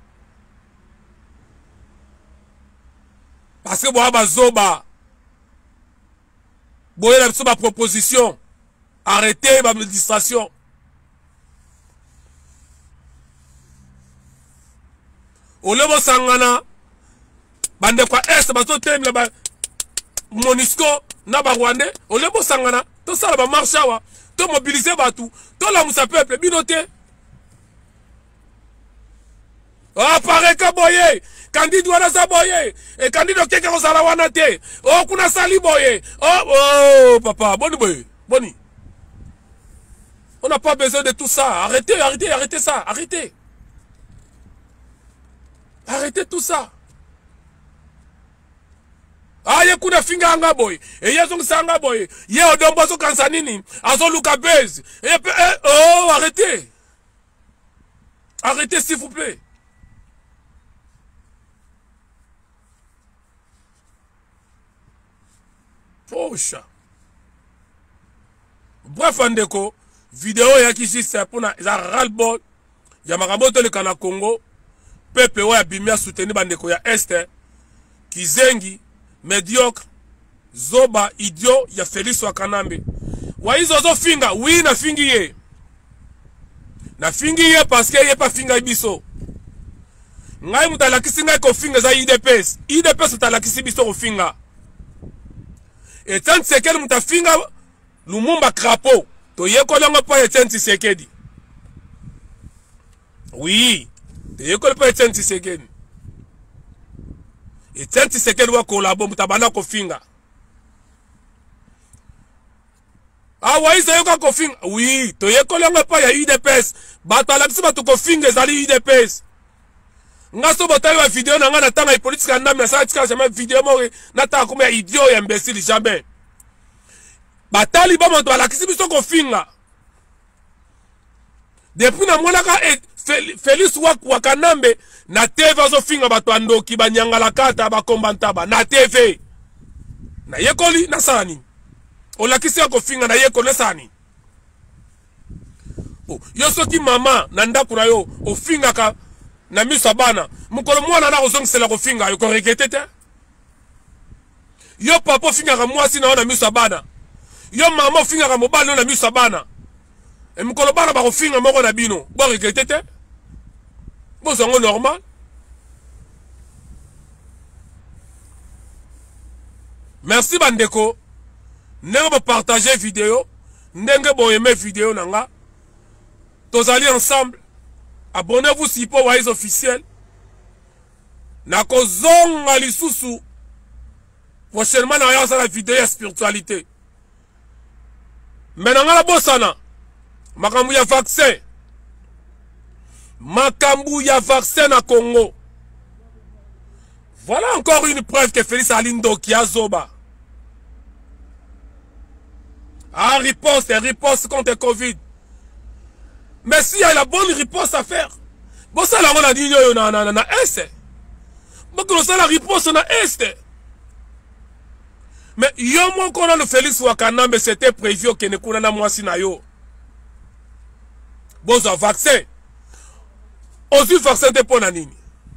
parce que boa bazoba boye la biso ba proposition arrêtez ba distraction olebo sangana bande kwa est baso temla ba Monisco na ba Rwandais olebo sangana to sala ba marche wa to mobiliser batu to la musa peuple binote ah pare ka boye candidat wana sa boye e candidat keke ko sala wana te oh kuna sali boye oh oh papa boni boye boni on n'a pas besoin de tout ça arrêtez arrêtez arrêtez ça arrêtez arrêtez tout ça. Ah, ye kuna finga anga boy. E ye zong sanga boy. Ye odombo so kansanini. Azo luka base. E eh, oh, arrêtez. Arrêtez s'il vous plaît. Pocha. Bref, andeko. Vidéo ya kisi c'est pour na za ras-le-bol. Ya makaboto le kana Congo. Pepe wa bimia soutenir bandeko ya Est. Kizengi. Médiocre, zoba, idiot, ya Félix Wakanambe. Waizo zo finga, oui na fingi ye. Na fingi ye parce que ye pa finga ibiso. Ngai mutalakisi ngai ko finga za I D P S. I D P S mutalakisi biso ko finga. Et tant sekel mutafinga Lumumba crapaud. To ye kolongo pa Etienne Tshisekedi. Oui, to ye kolongo pa Etienne Tshisekedi. Et tant que c'est qu'elle va collaborer, mutabana kofinga. Ah ouais, c'est yoka kofinga. Oui, to ye kolongo pa ya I D P S. Bato la kisi bato kofinga zali I D P S. Ngaso botali wa vidéo na nga na tanga politique na ndam na sa tika jamais vidéo mo na ta comme ya idiot ya imbécile jamais. Batali ba moto la kisi biso kofinga. Depuis na mona ka Félix Wakanambe na T V azo finga bato andoki banyanga la kata ba kombantaba na T V na yekoli na sani olakisi ya kofinga na ye konesani. Oh, yo soki mama na ndako na yo ofingaka na miso bana mukolo mwana na kozongisela kofinga yo ko regretter te. Yo papa ofingaka mwasi na na miso bana. Yo mama ofingaka mobali na miso bana. E mukolo bana ba kofinga moko na bino bo regretter te. Bo zongo normal. Merci bandeko. Ndenge bo partager vidéo, ndenge bo aimer vidéo nanga. Tous allez ensemble. Abonnez-vous si pour Wise officiel. Nako zonga lisusu. Prochainement na la vidéo ya spiritualité. Maintenant la bossana. Makambu ya vaccin. Makambu ya vaccin na Congo. Voilà encore une preuve que Félix Alindo qui a zoba. Ah, riposte, riposte contre Covid. Mais s'il y a la bonne riposte à faire, bon ça là on a dit yo na na na est. Bon que ça la riposte na est. Mais yo mon qu'on a le Félix Wakana mais c'était prévu que ne kuna na mwasi na yo. Bon ça vaccin. Aussi vaccin te pona nini.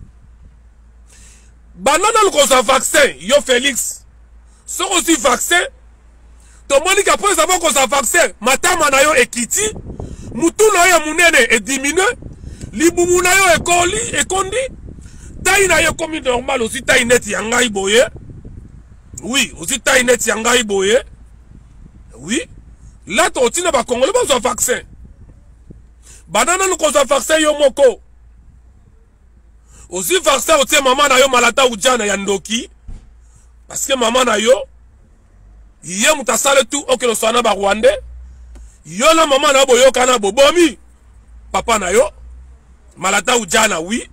Banana le cause vaccin, yo Félix. So aussi vaccin. To moni qu'après avoir cause vaccin, matama na yo ekiti. Mutu na yo munene e diminue, libumu na yo e koli e kondi, taille na yo comme normal aussi taille net yangai boye. Oui, aussi taille net yangai boye. Oui. Là to tina ba Congolais ba vaccin. Banana no ko vaccin yo moko. Aussi vaccin o tie maman na yo malata ujana ya ndoki. Parce que maman na yo yé mutasale tout o que lo swana ba Rwandais. Yo na mama na boyo kana bobomi papa na yo malata ujana oui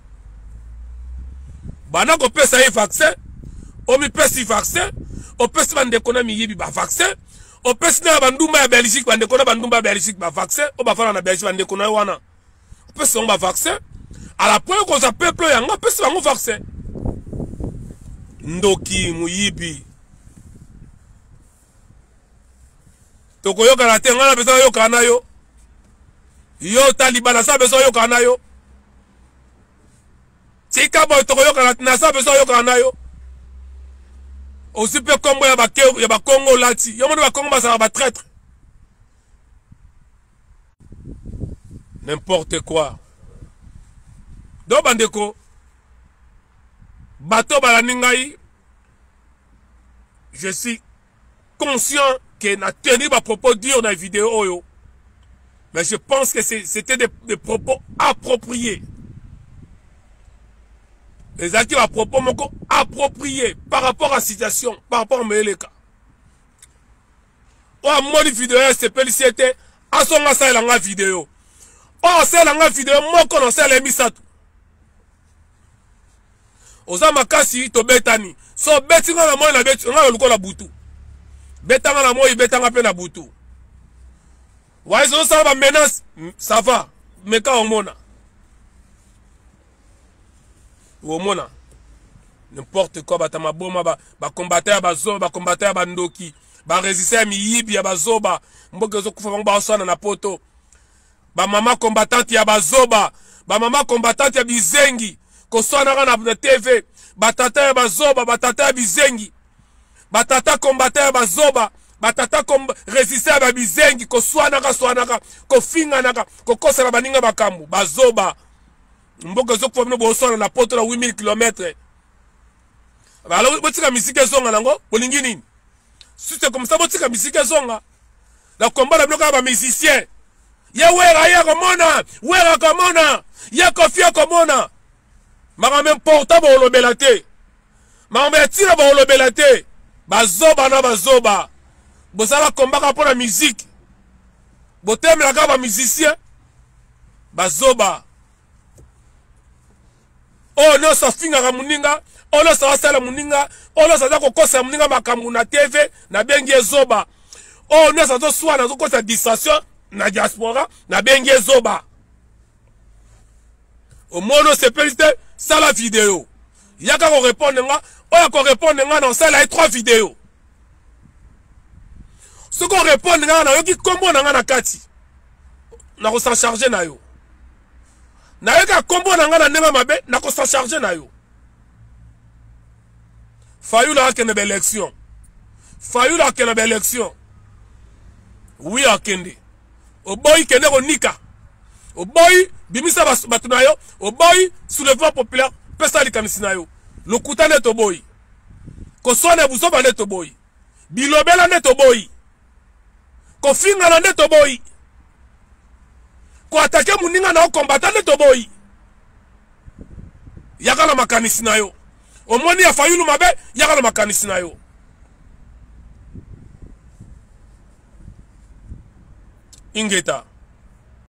bana ko pesa e vaccin o mi pesi vaccin o pesi bande kona mi yibi ba vaccin o pesi na bandumba ya Belgique bande kona bandumba ya Belgique ba vaccin o ba fana na Belgique bande kona wana o pesi on ba vaccin à la point ko za peuple yanga pesi bango vaccin ndoki muyibi. Toko yo karate ngana beso yo kana yo. Yo talibana sa beso yo kana yo. Tika boy toko yo karate na sa beso yo kana yo. Aussi peu combo ya ba ya ba Congo lati. Yo mona ba Congo ba sa ba traître. N'importe quoi. Do bandeko. Bato balaningai. Je suis conscient que n'a tenu ma propos dur dans la vidéo, mais je pense que c'était des, des propos appropriés. Les actes à propos appropriés par rapport à la situation, par rapport à Meleka. Oh, mon vidéo, c'est félicité. À son asa la vidéo. Oh, c'est la vidéo, moi, qu'on sait les misatu. Oza makasi, to betani. So, beti nga la moi, la beti, nga la butu. Betanga la moi, betanga pe na butu. Ouais, ils ont ça va menace, ça va. Mais quand on mona. Ou mona. N'importe quoi, batama boma, ba, ba combattre, ba zo, ba combattre, ba ndoki. Ba résister à mi yibi, ya ba zoba. Mboke zo kufa ba osana na poto. Ba mama combattante ya ba zoba. Ba mama combattante ya bizengi. Ko sona na T V. Ba tata ya ba zoba, ba tata ya bizengi. Batata combatteur bazoba batata kom résister ba bizengi ko swanaka swanaka ko finga naka ko kosala baninga bakambu bazoba mboka zo ko bo swana na poto na huit mille kilomètres. Alors botika misike zonga nango bolingi nini si c'est comme ça botika misike zonga la combat la bloka ba musicien ya wera ya komona wera komona ya kofia komona mara même portable olobelate mara même tira ba olobelate bazoba na bazoba bosala kombaka pour la musique botem la ba musicien bazoba oh no sa finga ka muninga oh no sa sala muninga oh no sa ko kosa muninga makambu na T V na bengi ezoba oh no sa to swana to kosa distraction na diaspora na bengi ezoba au mono c'est péristé ça la vidéo yaka ko répondre nga oya ko répondre nga dans ça là trois vidéos Ce qu'on répond, na yo ki kombo na nga na kati. Na ko s'en charger na yo. Na yo ka kombo na nga na nenga mabe, na ko s'en charger na yo. Fayou la kene be élection. Fayou la kene be élection. Oui akende. O boy kene ko nika. O boy bimisa batu na yo, o boy soulèvement populaire pesa likanisi na yo. Lokuta net o boy. Ko sone buso ba net o boy. Bilobela net o boy. Ko finga na net o boy. Ko atake muninga na o combattant net o boy. Yaka na makanisi na yo. Omoni ya Fayulu mabe, yaka na makanisi na yo. Ingeta.